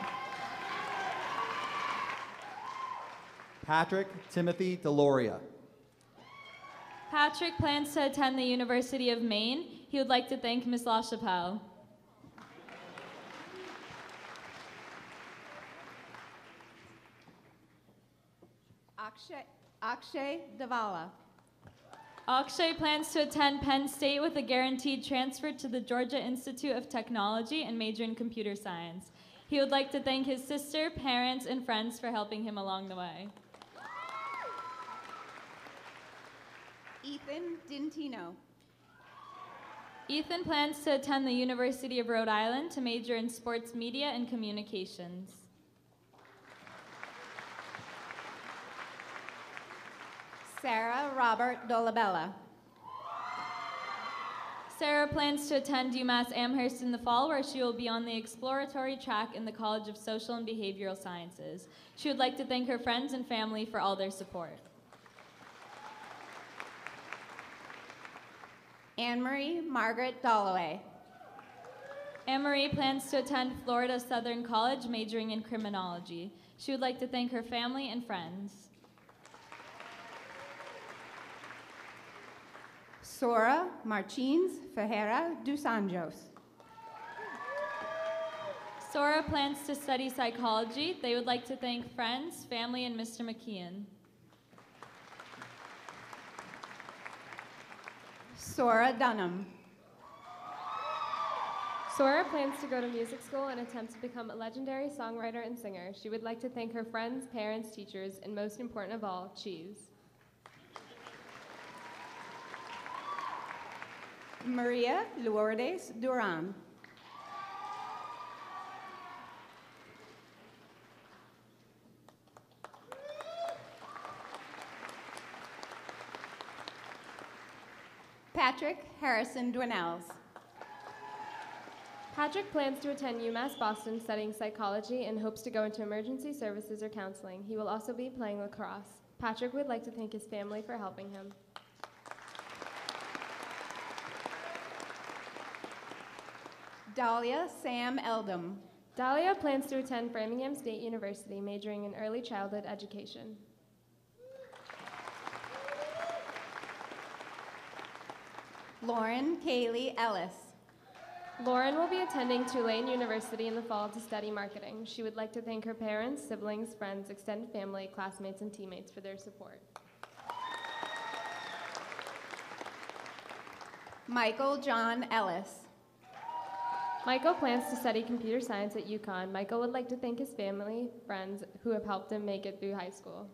Patrick Timothy Deloria. Patrick plans to attend the University of Maine. He would like to thank Ms. LaChapelle. Akshay Davala. Akshay plans to attend Penn State with a guaranteed transfer to the Georgia Institute of Technology and major in computer science. He would like to thank his sister, parents, and friends for helping him along the way. Ethan Dintino. Ethan plans to attend the University of Rhode Island to major in sports media and communications. Sarah Robert Dolabella. Sarah plans to attend UMass Amherst in the fall, where she will be on the exploratory track in the College of Social and Behavioral Sciences. She would like to thank her friends and family for all their support. Anne-Marie Margaret Dalloway. Anne-Marie plans to attend Florida Southern College, majoring in criminology. She would like to thank her family and friends. Sora Martins Ferreira dos Anjos. Sora plans to study psychology. They would like to thank friends, family, and Mr. McKeon. Sora Dunham. Sora plans to go to music school and attempt to become a legendary songwriter and singer. She would like to thank her friends, parents, teachers, and most important of all, cheese. Maria Lourdes Duran. Patrick Harrison Dwinells. Patrick plans to attend UMass Boston studying psychology and hopes to go into emergency services or counseling. He will also be playing lacrosse. Patrick would like to thank his family for helping him. Dahlia Sam Eldom. Dahlia plans to attend Framingham State University, majoring in early childhood education. Lauren Kaylee Ellis. Lauren will be attending Tulane University in the fall to study marketing. She would like to thank her parents, siblings, friends, extended family, classmates, and teammates for their support. Michael John Ellis. Michael plans to study computer science at UConn. Michael would like to thank his family, friends who have helped him make it through high school.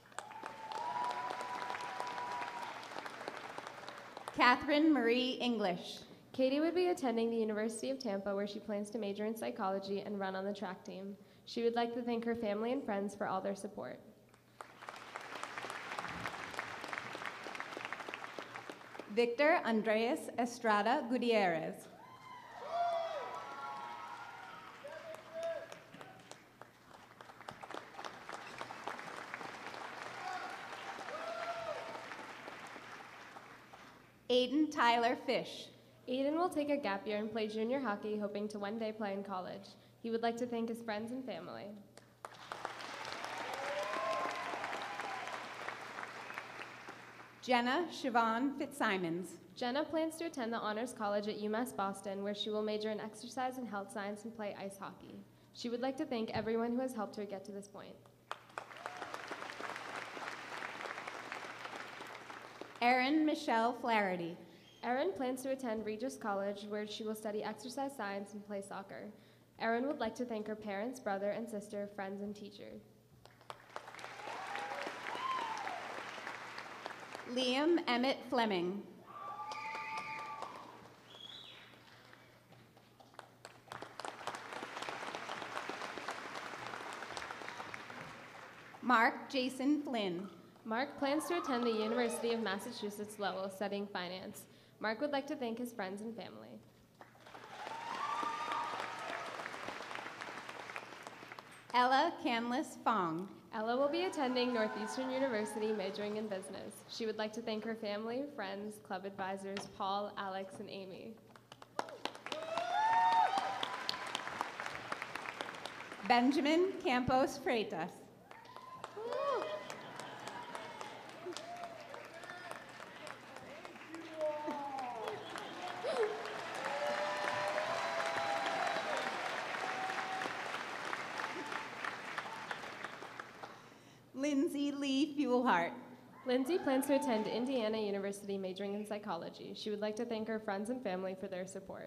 Catherine Marie English. Katie would be attending the University of Tampa, where she plans to major in psychology and run on the track team. She would like to thank her family and friends for all their support. Victor Andreas Estrada Gutierrez. Aiden Tyler Fish. Aiden will take a gap year and play junior hockey, hoping to one day play in college. He would like to thank his friends and family. Jenna Siobhan Fitzsimons. Jenna plans to attend the Honors College at UMass Boston, where she will major in exercise and health science and play ice hockey. She would like to thank everyone who has helped her get to this point. Erin Michelle Flaherty. Erin plans to attend Regis College, where she will study exercise science and play soccer. Erin would like to thank her parents, brother and sister, friends, and teachers. Liam Emmett Fleming. Mark Jason Flynn. Mark plans to attend the University of Massachusetts Lowell, studying finance. Mark would like to thank his friends and family. Ella Canlis Fong. Ella will be attending Northeastern University, majoring in business. She would like to thank her family, friends, club advisors, Paul, Alex, and Amy. Benjamin Campos Freitas. Lindsay Lee Fuelhart. Lindsay plans to attend Indiana University, majoring in psychology. She would like to thank her friends and family for their support.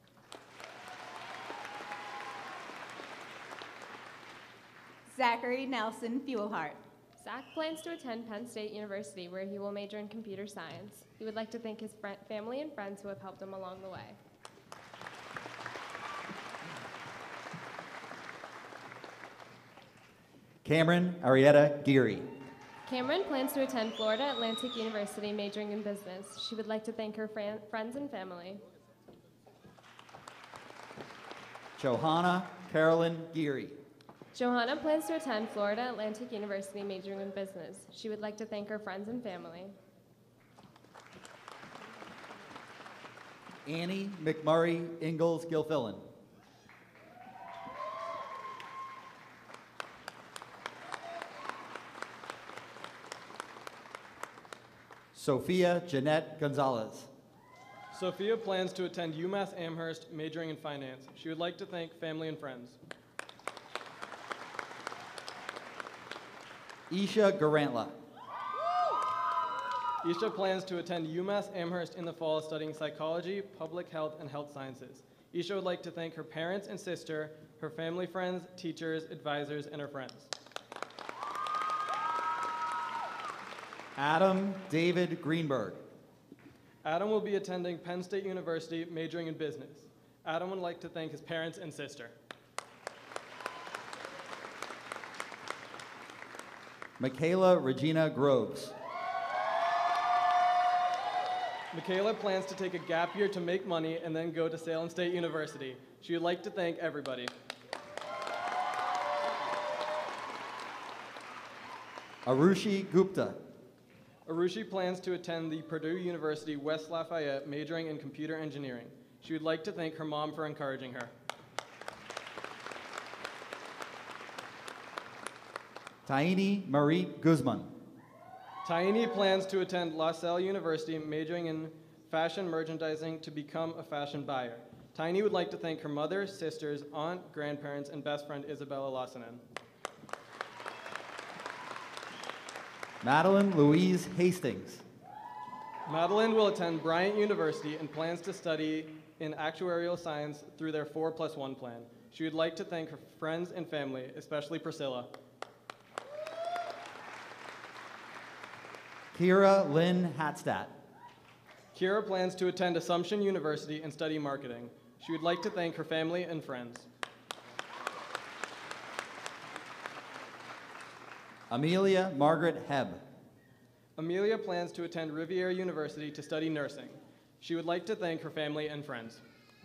Zachary Nelson Fuelhart. Zach plans to attend Penn State University, where he will major in computer science. He would like to thank his family and friends who have helped him along the way. Cameron Arietta Geary. Cameron plans to attend Florida Atlantic University, majoring in business. She would like to thank her friends and family. Johanna Carolyn Geary. Johanna plans to attend Florida Atlantic University, majoring in business. She would like to thank her friends and family. Annie McMurray Ingalls Gilfillan. Sophia Jeanette Gonzalez. Sophia plans to attend UMass Amherst, majoring in finance. She would like to thank family and friends. Isha Garantla. Isha plans to attend UMass Amherst in the fall, studying psychology, public health, and health sciences. Isha would like to thank her parents and sister, her family, friends, teachers, advisors, and her friends. Adam David Greenberg. Adam will be attending Penn State University, majoring in business. Adam would like to thank his parents and sister. Michaela Regina Groves. Michaela plans to take a gap year to make money and then go to Salem State University. She would like to thank everybody. Arushi Gupta. Arushi plans to attend the Purdue University West Lafayette, majoring in computer engineering. She would like to thank her mom for encouraging her. Taini Marie Guzman. Taini plans to attend La Salle University, majoring in fashion merchandising to become a fashion buyer. Taini would like to thank her mother, sisters, aunt, grandparents, and best friend Isabella Lassanen. Madeline Louise Hastings. Madeline will attend Bryant University and plans to study in actuarial science through their 4+1 plan. She would like to thank her friends and family, especially Priscilla. Kira Lynn Hatstadt. Kira plans to attend Assumption University and study marketing. She would like to thank her family and friends. Amelia Margaret Hebb. Amelia plans to attend Riviera University to study nursing. She would like to thank her family and friends.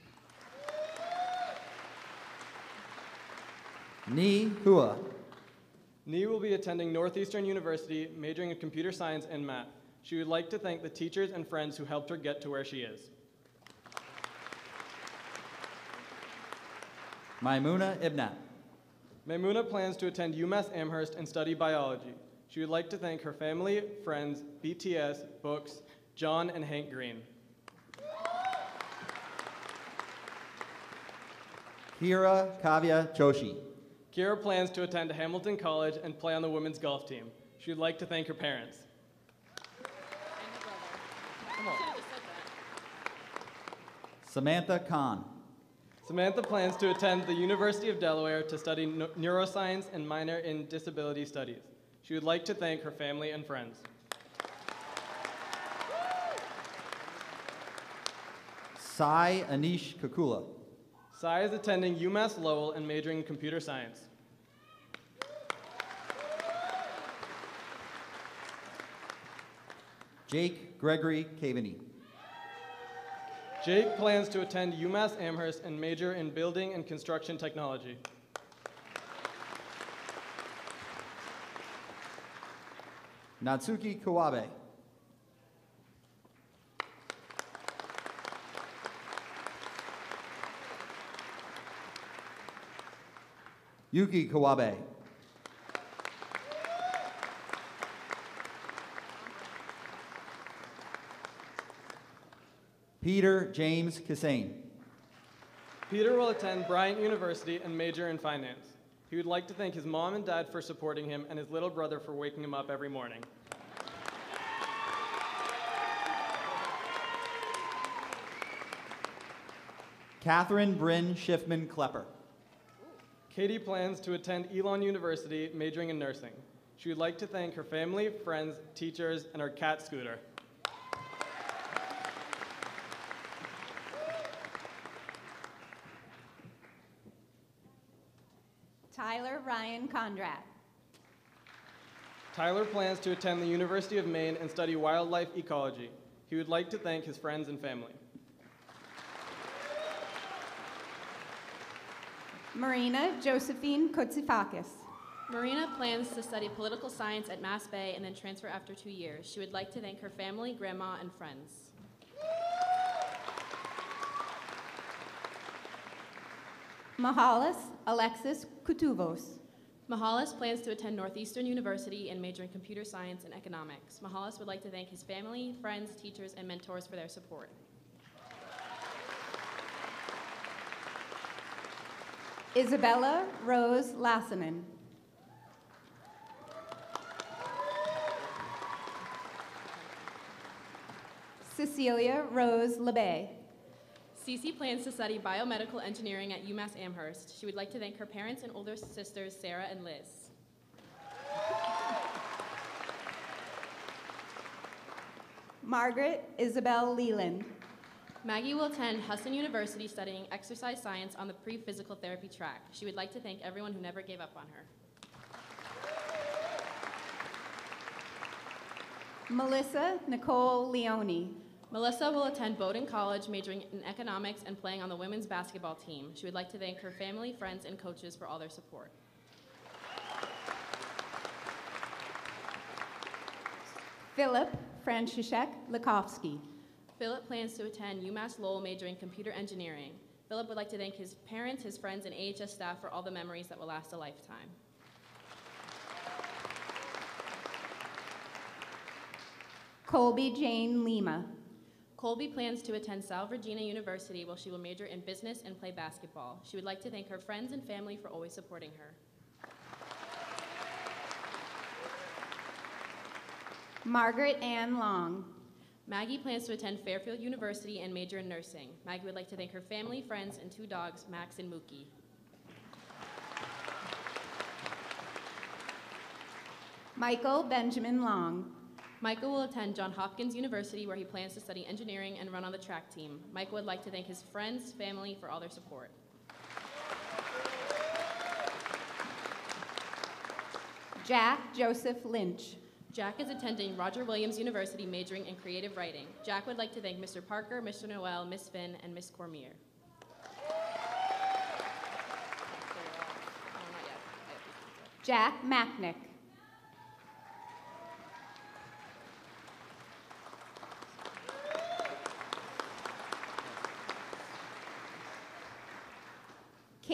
Ni Hua. Ni will be attending Northeastern University, majoring in computer science and math. She would like to thank the teachers and friends who helped her get to where she is. Maimuna Ibnat. Maimuna plans to attend UMass Amherst and study biology. She would like to thank her family, friends, BTS, books, John and Hank Green. Kira Kavya Joshi. Kira plans to attend Hamilton College and play on the women's golf team. She would like to thank her parents. Come on. Samantha Khan. Samantha plans to attend the University of Delaware to study neuroscience and minor in disability studies. She would like to thank her family and friends. Sai Anish Kakula. Sai is attending UMass Lowell and majoring in computer science. Jake Gregory Caveney. Jake plans to attend UMass Amherst and major in building and construction technology. Natsuki Kawabe. Yuki Kawabe. Peter James Kisane. Peter will attend Bryant University and major in finance. He would like to thank his mom and dad for supporting him and his little brother for waking him up every morning. Catherine Bryn Schiffman Klepper. Katie plans to attend Elon University, majoring in nursing. She would like to thank her family, friends, teachers, and her cat Scooter. Tyler Ryan Conrad. Tyler plans to attend the University of Maine and study wildlife ecology. He would like to thank his friends and family. Marina Josephine Kotsifakis. Marina plans to study political science at Mass Bay and then transfer after 2 years. She would like to thank her family, grandma, and friends. Mahalis Alexis Kutuvos. Mahalis plans to attend Northeastern University and major in computer science and economics. Mahalis would like to thank his family, friends, teachers, and mentors for their support. Isabella Rose Lassinen. Cecilia Rose LeBay. Cece plans to study biomedical engineering at UMass Amherst. She would like to thank her parents and older sisters, Sarah and Liz. Margaret Isabel Leland. Maggie will attend Husson University studying exercise science on the pre-physical therapy track. She would like to thank everyone who never gave up on her. Melissa Nicole Leone. Melissa will attend Bowdoin College, majoring in economics and playing on the women's basketball team. She would like to thank her family, friends, and coaches for all their support. Philip František Likovsky. Philip plans to attend UMass Lowell, majoring in computer engineering. Philip would like to thank his parents, his friends, and AHS staff for all the memories that will last a lifetime. Colby Jane Lima. Colby plans to attend Sal Virginia University, where she will major in business and play basketball. She would like to thank her friends and family for always supporting her. Margaret Ann Long. Maggie plans to attend Fairfield University and major in nursing. Maggie would like to thank her family, friends, and 2 dogs, Max and Mookie. Michael Benjamin Long. Michael will attend Johns Hopkins University, where he plans to study engineering and run on the track team. Michael would like to thank his friends, family for all their support. Jack Joseph Lynch. Jack is attending Roger Williams University, majoring in creative writing. Jack would like to thank Mr. Parker, Mr. Noel, Miss Finn, and Miss Cormier. Jack Macknick.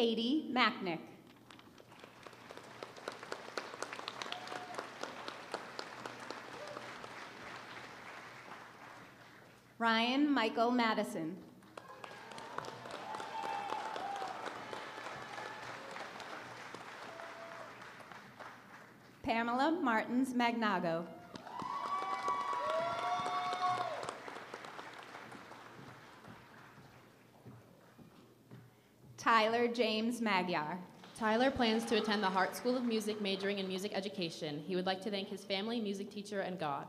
Katie Macknick. Ryan Michael Madison. Pamela Martins Magnago. Tyler James Magyar. Tyler plans to attend the Hart School of Music, majoring in music education. He would like to thank his family, music teacher, and God.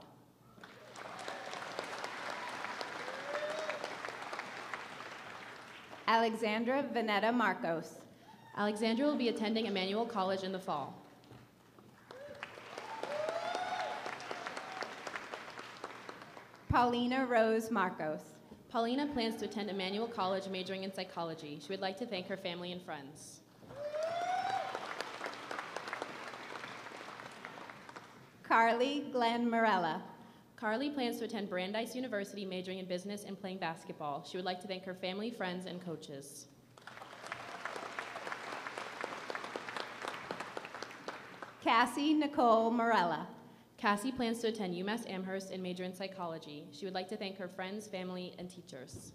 Alexandra Vanetta Marcos. Alexandra will be attending Emmanuel College in the fall. Paulina Rose Marcos. Paulina plans to attend Emmanuel College, majoring in psychology. She would like to thank her family and friends. Carly Glenn Morella. Carly plans to attend Brandeis University, majoring in business and playing basketball. She would like to thank her family, friends, and coaches. Cassie Nicole Morella. Cassie plans to attend UMass Amherst and major in psychology. She would like to thank her friends, family, and teachers.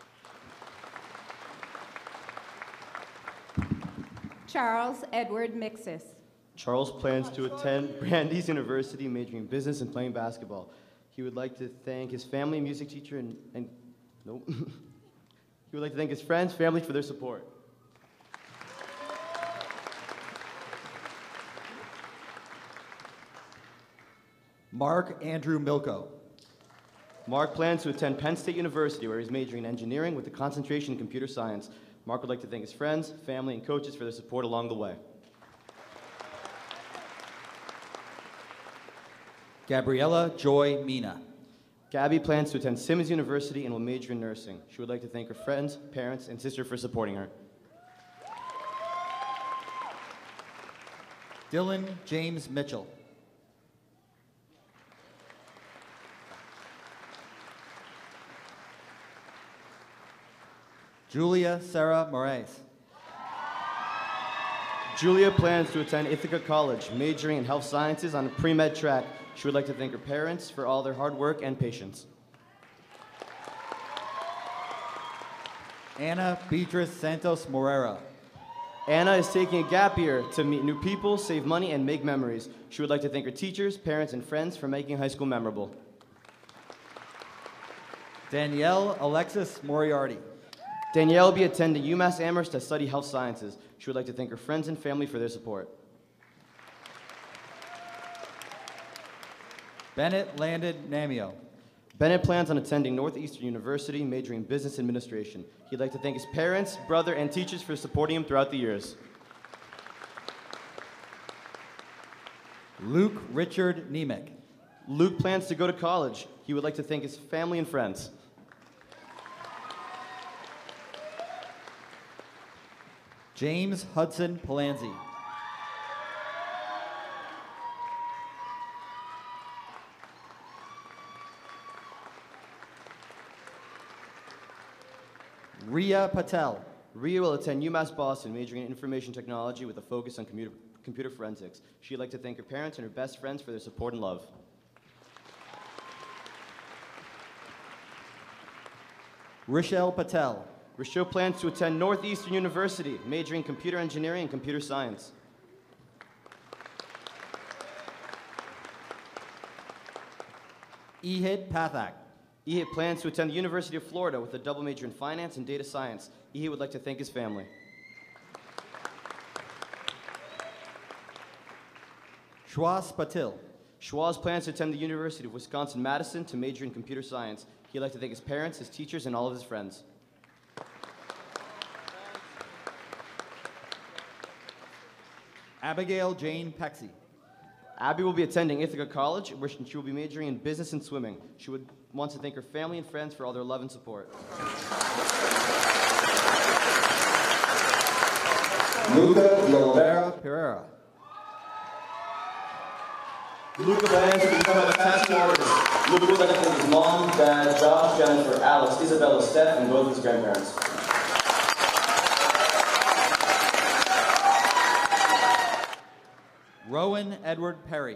Charles Edward Mixis. Charles plans to attend Brandeis University, majoring in business and playing basketball. He would like to thank his family, music teacher, and nope. He would like to thank his friends, family for their support. Mark Andrew Milko. Mark plans to attend Penn State University, where he's majoring in engineering with a concentration in computer science. Mark would like to thank his friends, family, and coaches for their support along the way. Gabriella Joy Mina. Gabby plans to attend Simmons University and will major in nursing. She would like to thank her friends, parents, and sister for supporting her. Dylan James Mitchell. Julia Sarah Moraes. Julia plans to attend Ithaca College, majoring in health sciences on a pre-med track. She would like to thank her parents for all their hard work and patience. Anna Beatrice Santos Morera. Anna is taking a gap year to meet new people, save money, and make memories. She would like to thank her teachers, parents, and friends for making high school memorable. Danielle Alexis Moriarty. Danielle will be attending UMass Amherst to study health sciences. She would like to thank her friends and family for their support. Bennett Landon Namio. Bennett plans on attending Northeastern University, majoring in business administration. He'd like to thank his parents, brother, and teachers for supporting him throughout the years. Luke Richard Nemec. Luke plans to go to college. He would like to thank his family and friends. James Hudson Palanzi. Ria Patel. Ria will attend UMass Boston, majoring in information technology with a focus on computer forensics. She'd like to thank her parents and her best friends for their support and love. Rochelle Patel. Rochelle plans to attend Northeastern University, majoring in computer engineering and computer science. Ehid Pathak. Ehid plans to attend the University of Florida with a double major in finance and data science. Ehid would like to thank his family. Shwas Patil. Schwaz plans to attend the University of Wisconsin-Madison to major in computer science. He'd like to thank his parents, his teachers, and all of his friends. Abigail Jane Pexy. Abby will be attending Ithaca College, where she will be majoring in business and swimming. She would want to thank her family and friends for all their love and support. Luca Lovera Pereira. Luca plans to become a tattoo artist. Luca would like to thank his mom, dad, Josh, Jennifer, Alex, Isabella, Steph, and both his grandparents. Rowan Edward Perry.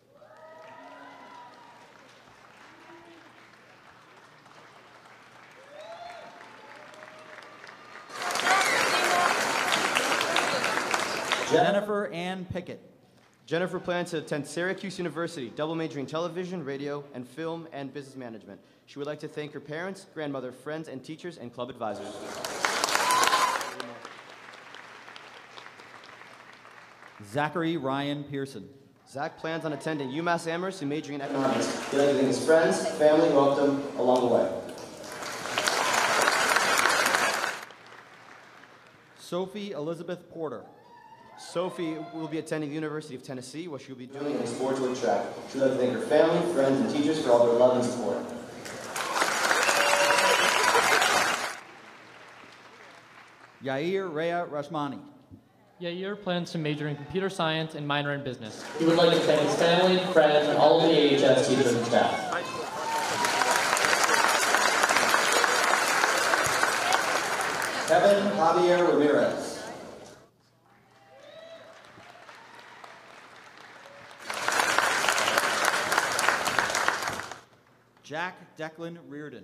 Jennifer Ann Pickett. Jennifer plans to attend Syracuse University, double majoring television, radio, and film and business management. She would like to thank her parents, grandmother, friends, and teachers, and club advisors. Zachary Ryan Pearson. Zach plans on attending UMass Amherst and majoring in economics. He'd like to thank his friends, family, who helped him along the way. Sophie Elizabeth Porter. Sophie will be attending the University of Tennessee, where she will be doing a sports or track. She would like to thank her family, friends, and teachers for all their love and support. Yair Rea Rashmani. Yair plans to major in computer science and minor in business. He would like to thank his family, friends, and all of the AHS teachers and staff. Kevin Javier Ramirez. Jack Declan Reardon.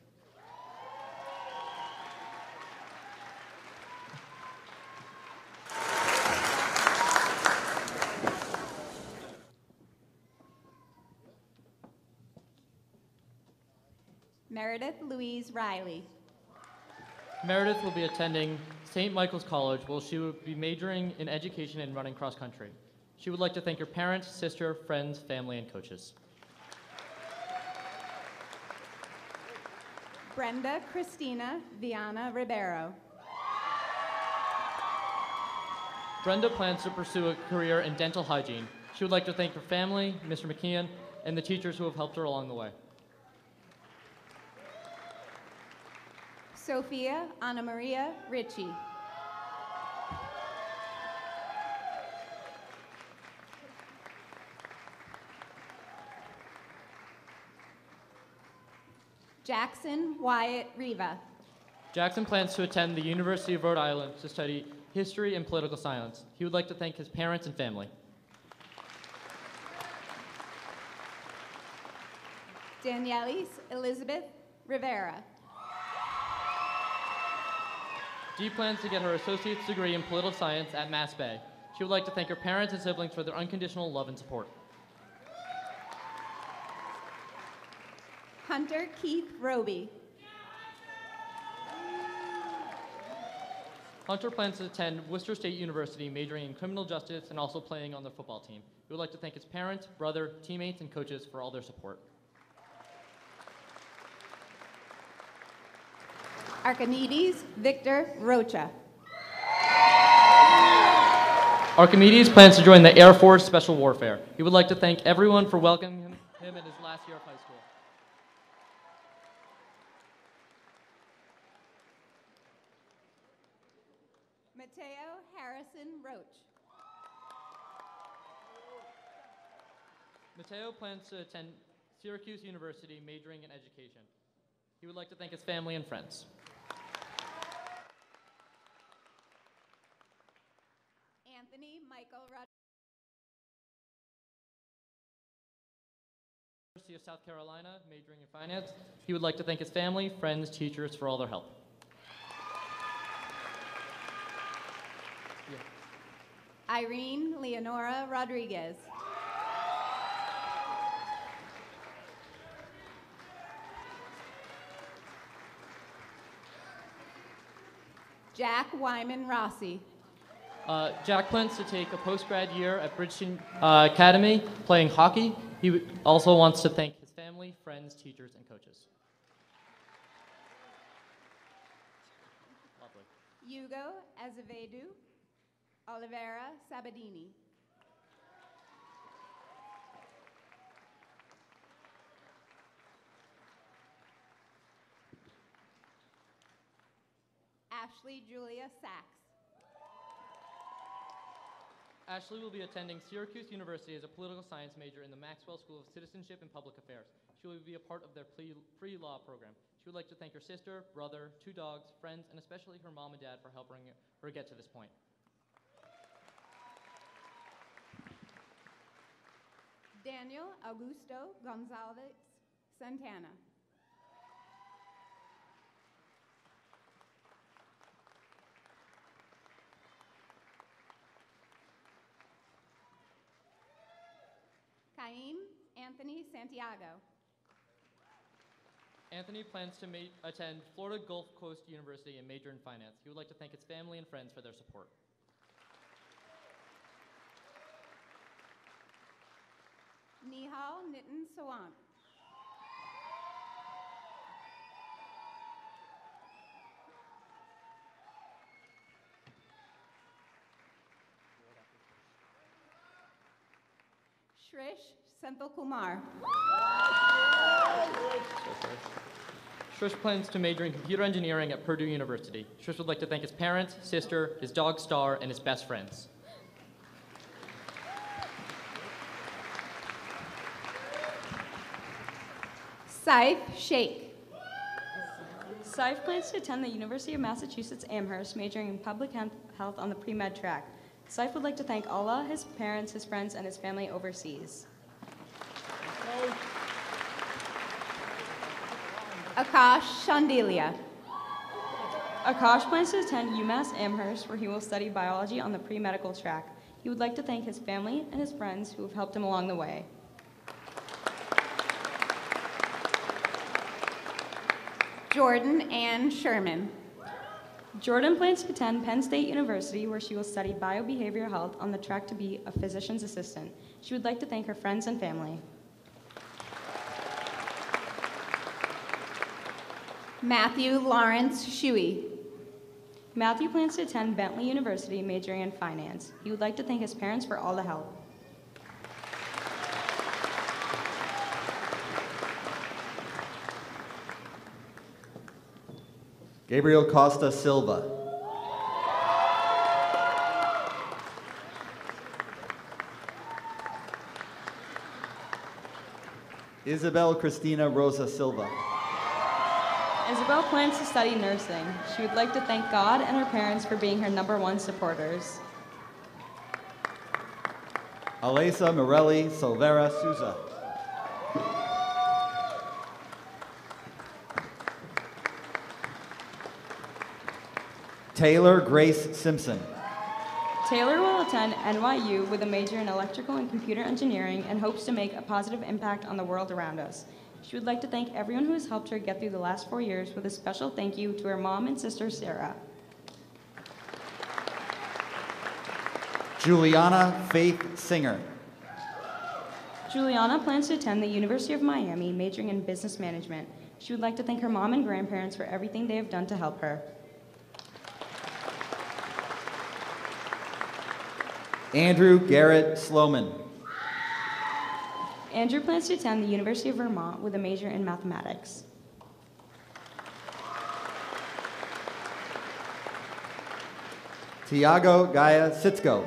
Meredith Louise Riley. Meredith will be attending St. Michael's College, where she will be majoring in education and running cross country. She would like to thank her parents, sister, friends, family, and coaches. Brenda Christina Viana Ribeiro. Brenda plans to pursue a career in dental hygiene. She would like to thank her family, Mr. McKeon, and the teachers who have helped her along the way. Sophia Ana Maria Ritchie. Jackson Wyatt Riva. Jackson plans to attend the University of Rhode Island to study history and political science. He would like to thank his parents and family. Danielis Elizabeth Rivera. Dee plans to get her associate's degree in political science at Mass Bay. She would like to thank her parents and siblings for their unconditional love and support. Hunter Keith Roby. Hunter plans to attend Worcester State University, majoring in criminal justice and also playing on the football team. He would like to thank his parents, brother, teammates, and coaches for all their support. Archimedes Victor Rocha. Archimedes plans to join the Air Force Special Warfare. He would like to thank everyone for welcoming him in his last year of high school. Mateo Harrison Roach. Mateo plans to attend Syracuse University, majoring in education. He would like to thank his family and friends. Anthony Michael Rodriguez. University of South Carolina, majoring in finance. He would like to thank his family, friends, teachers for all their help. Irene Leonora Rodriguez. Jack Wyman Rossi. Jack plans to take a post-grad year at Bridgeton Academy playing hockey. He also wants to thank his family, friends, teachers, and coaches. Lovely. Hugo Azevedo Oliveira Sabadini. Ashley Julia Sachs. Ashley will be attending Syracuse University as a political science major in the Maxwell School of Citizenship and Public Affairs. She will be a part of their pre-law program. She would like to thank her sister, brother, 2 dogs, friends, and especially her mom and dad for helping her get to this point. Daniel Augusto Gonzalez Santana. Caim Anthony Santiago. Anthony plans to attend Florida Gulf Coast University and major in finance. He would like to thank his family and friends for their support. Nihal Nitin Sawant. Shrish Senthil Kumar. Shrish plans to major in computer engineering at Purdue University. Shrish would like to thank his parents, sister, his dog Star, and his best friends. Saif Sheikh. Saif plans to attend the University of Massachusetts Amherst, majoring in public health on the pre-med track. Saif would like to thank Allah, his parents, his friends, and his family overseas. Akash Shandilia. Akash plans to attend UMass Amherst, where he will study biology on the pre-medical track. He would like to thank his family and his friends who have helped him along the way. Jordan Ann Sherman. Jordan plans to attend Penn State University, where she will study biobehavioral health on the track to be a physician's assistant. She would like to thank her friends and family. Matthew Lawrence Shuey. Matthew plans to attend Bentley University, majoring in finance. He would like to thank his parents for all the help. Gabriel Costa Silva. Isabel Cristina Rosa Silva. Isabel plans to study nursing. She would like to thank God and her parents for being her #1 supporters. Alesa Morelli Silvera Souza. Taylor Grace Simpson. Taylor will attend NYU with a major in electrical and computer engineering and hopes to make a positive impact on the world around us. She would like to thank everyone who has helped her get through the last 4 years, with a special thank you to her mom and sister, Sarah. Juliana Faith Singer. Juliana plans to attend the University of Miami, majoring in business management. She would like to thank her mom and grandparents for everything they have done to help her. Andrew Garrett Sloman. Andrew plans to attend the University of Vermont with a major in mathematics. Tiago Gaia Sitsko.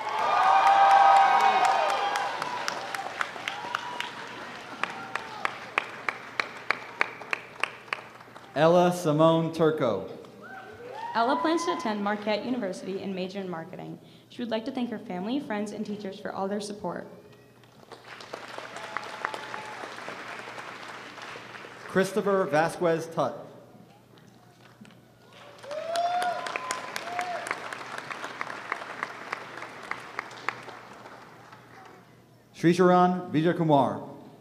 Ella Simone Turco. Ella plans to attend Marquette University and major in marketing. She would like to thank her family, friends, and teachers for all their support. Christopher Vasquez Tutt. Srisharan Vijayakumar.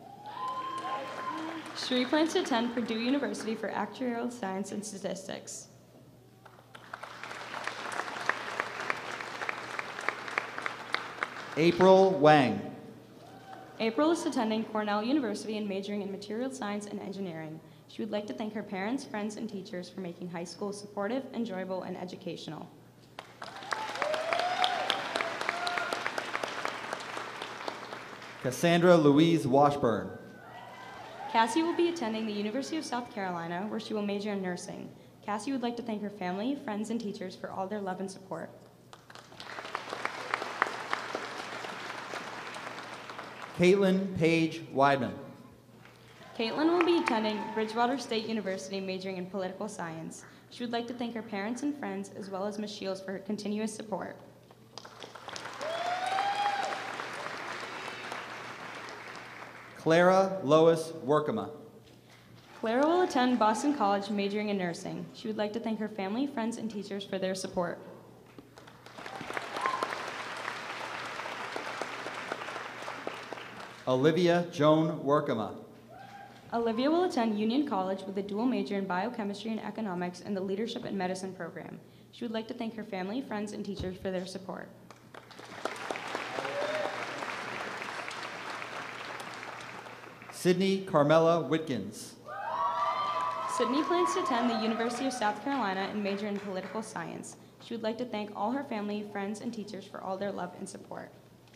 Shri plans to attend Purdue University for actuarial science and statistics. April Wang. April is attending Cornell University and majoring in material science and engineering. She would like to thank her parents, friends, and teachers for making high school supportive, enjoyable, and educational. Cassandra Louise Washburn. Cassie will be attending the University of South Carolina, where she will major in nursing. Cassie would like to thank her family, friends, and teachers for all their love and support. Caitlin Paige Weidman. Caitlin will be attending Bridgewater State University, majoring in political science. She would like to thank her parents and friends, as well as Ms. Shields, for her continuous support. Clara Lois Workema. Clara will attend Boston College majoring in nursing. She would like to thank her family, friends, and teachers for their support. Olivia Joan Workema. Olivia will attend Union College with a dual major in biochemistry and economics and the Leadership in Medicine program. She would like to thank her family, friends, and teachers for their support. Sydney Carmela Witkins. Sydney plans to attend the University of South Carolina and major in political science. She would like to thank all her family, friends, and teachers for all their love and support.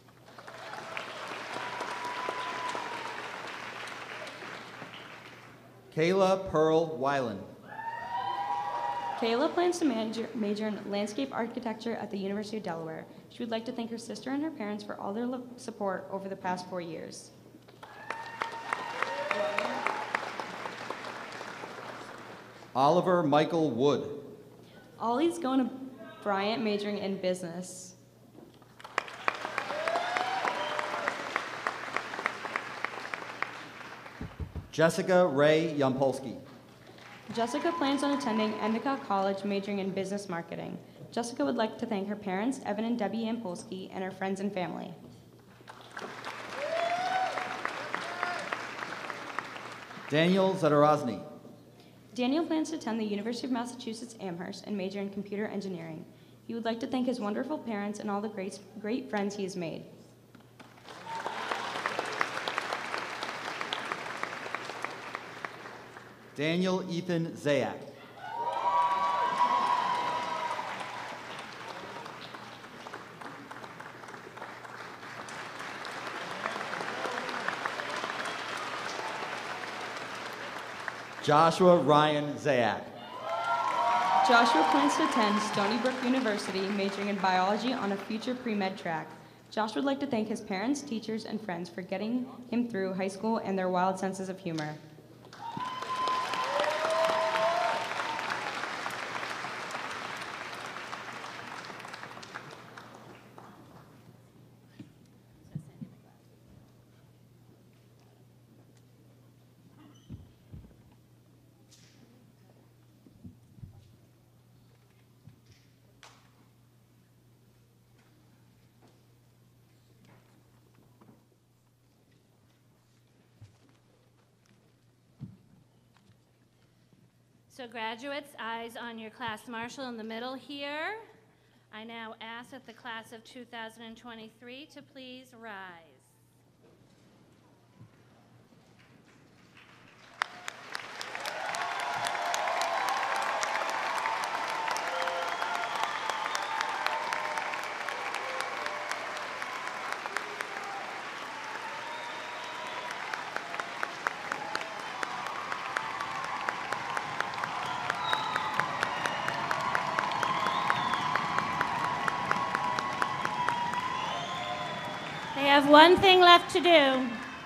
Kayla Pearl Weiland. Kayla plans to major in landscape architecture at the University of Delaware. She would like to thank her sister and her parents for all their support over the past 4 years. Oliver Michael Wood. Ollie's going to Bryant majoring in business. Jessica Ray Yampolsky. Jessica plans on attending Endicott College majoring in business marketing. Jessica would like to thank her parents, Evan and Debbie Yampolsky, and her friends and family. Daniel Zadarozny. Daniel plans to attend the University of Massachusetts Amherst and major in computer engineering. He would like to thank his wonderful parents and all the great friends he has made. Daniel Ethan Zayak. Joshua Ryan Zayak. Joshua plans to attend Stony Brook University, majoring in biology on a future pre-med track. Josh would like to thank his parents, teachers, and friends for getting him through high school and their wild senses of humor. So graduates, eyes on your class marshal in the middle here. I now ask that the class of 2023 to please rise. They have one thing left to do.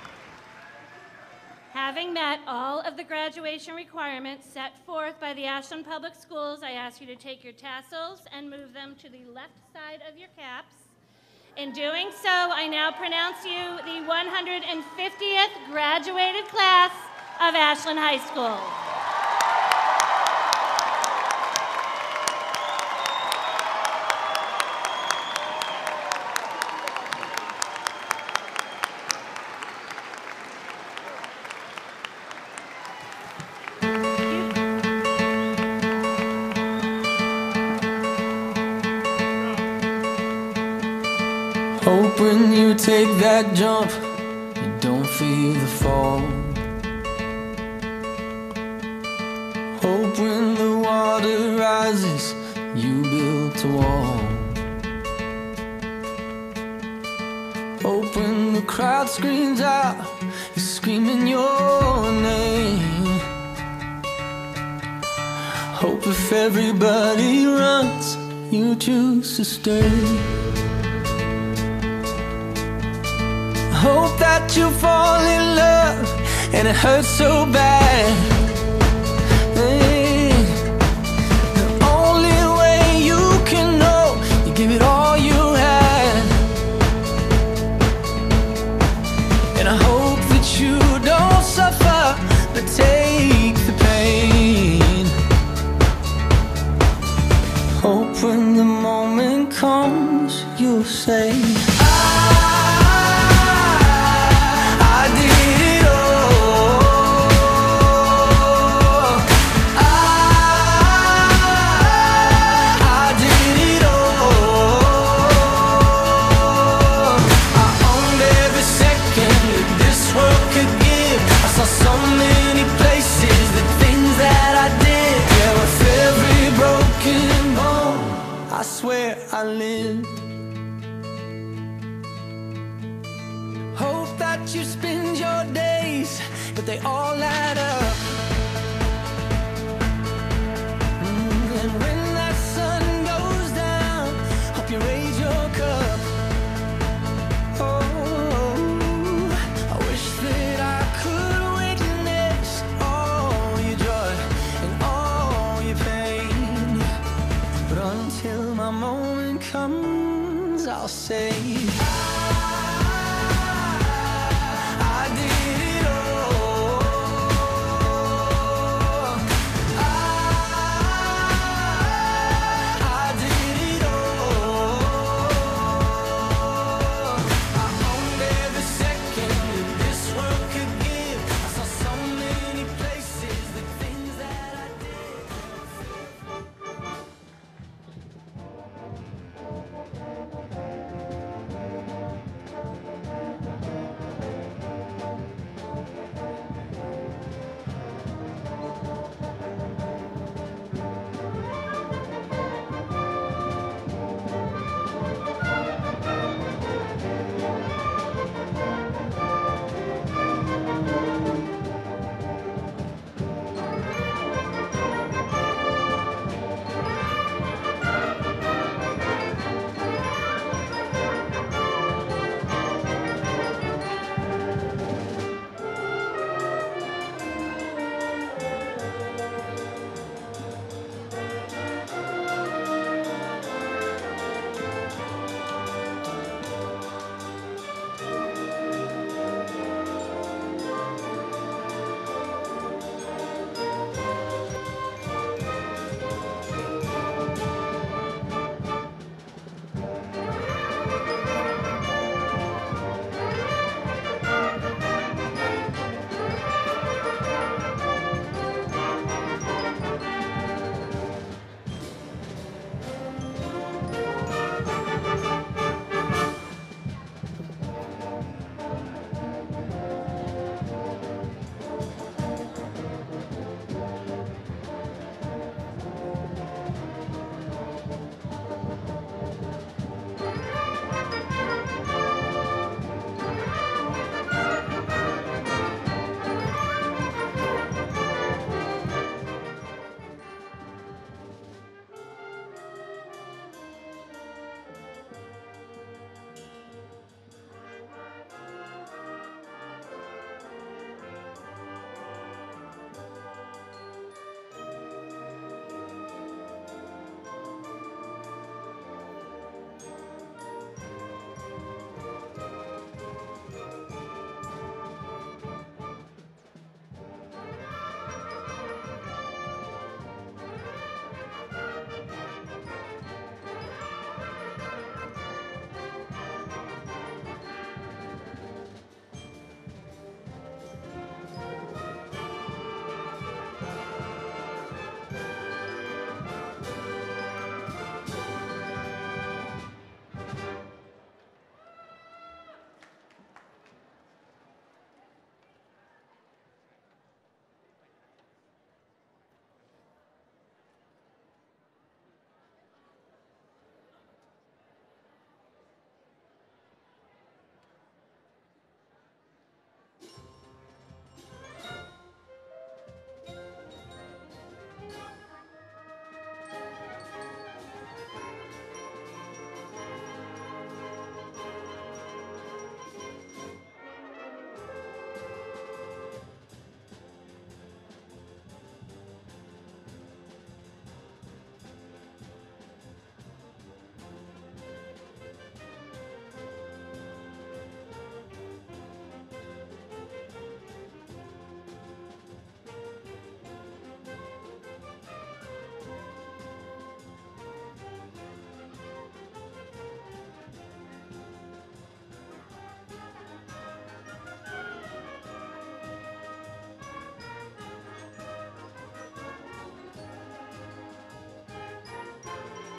Having met all of the graduation requirements set forth by the Ashland Public Schools, I ask you to take your tassels and move them to the left side of your caps. In doing so, I now pronounce you the 150th graduated class of Ashland High School. Hope when you take that jump, you don't feel the fall. Hope when the water rises, you built a wall. Hope when the crowd screams out, you're screaming your name. Hope if everybody runs, you choose to stay. Hope that you fall in love and it hurts so bad. Hey, the only way you can know, you give it all you had. And I hope that you will say, I did it all. I did it all. I owned every second that this world could give. I saw so many places, the things that I did. Yeah, with every broken bone, I swear I lived. Hope that you spend your days, but they all add up.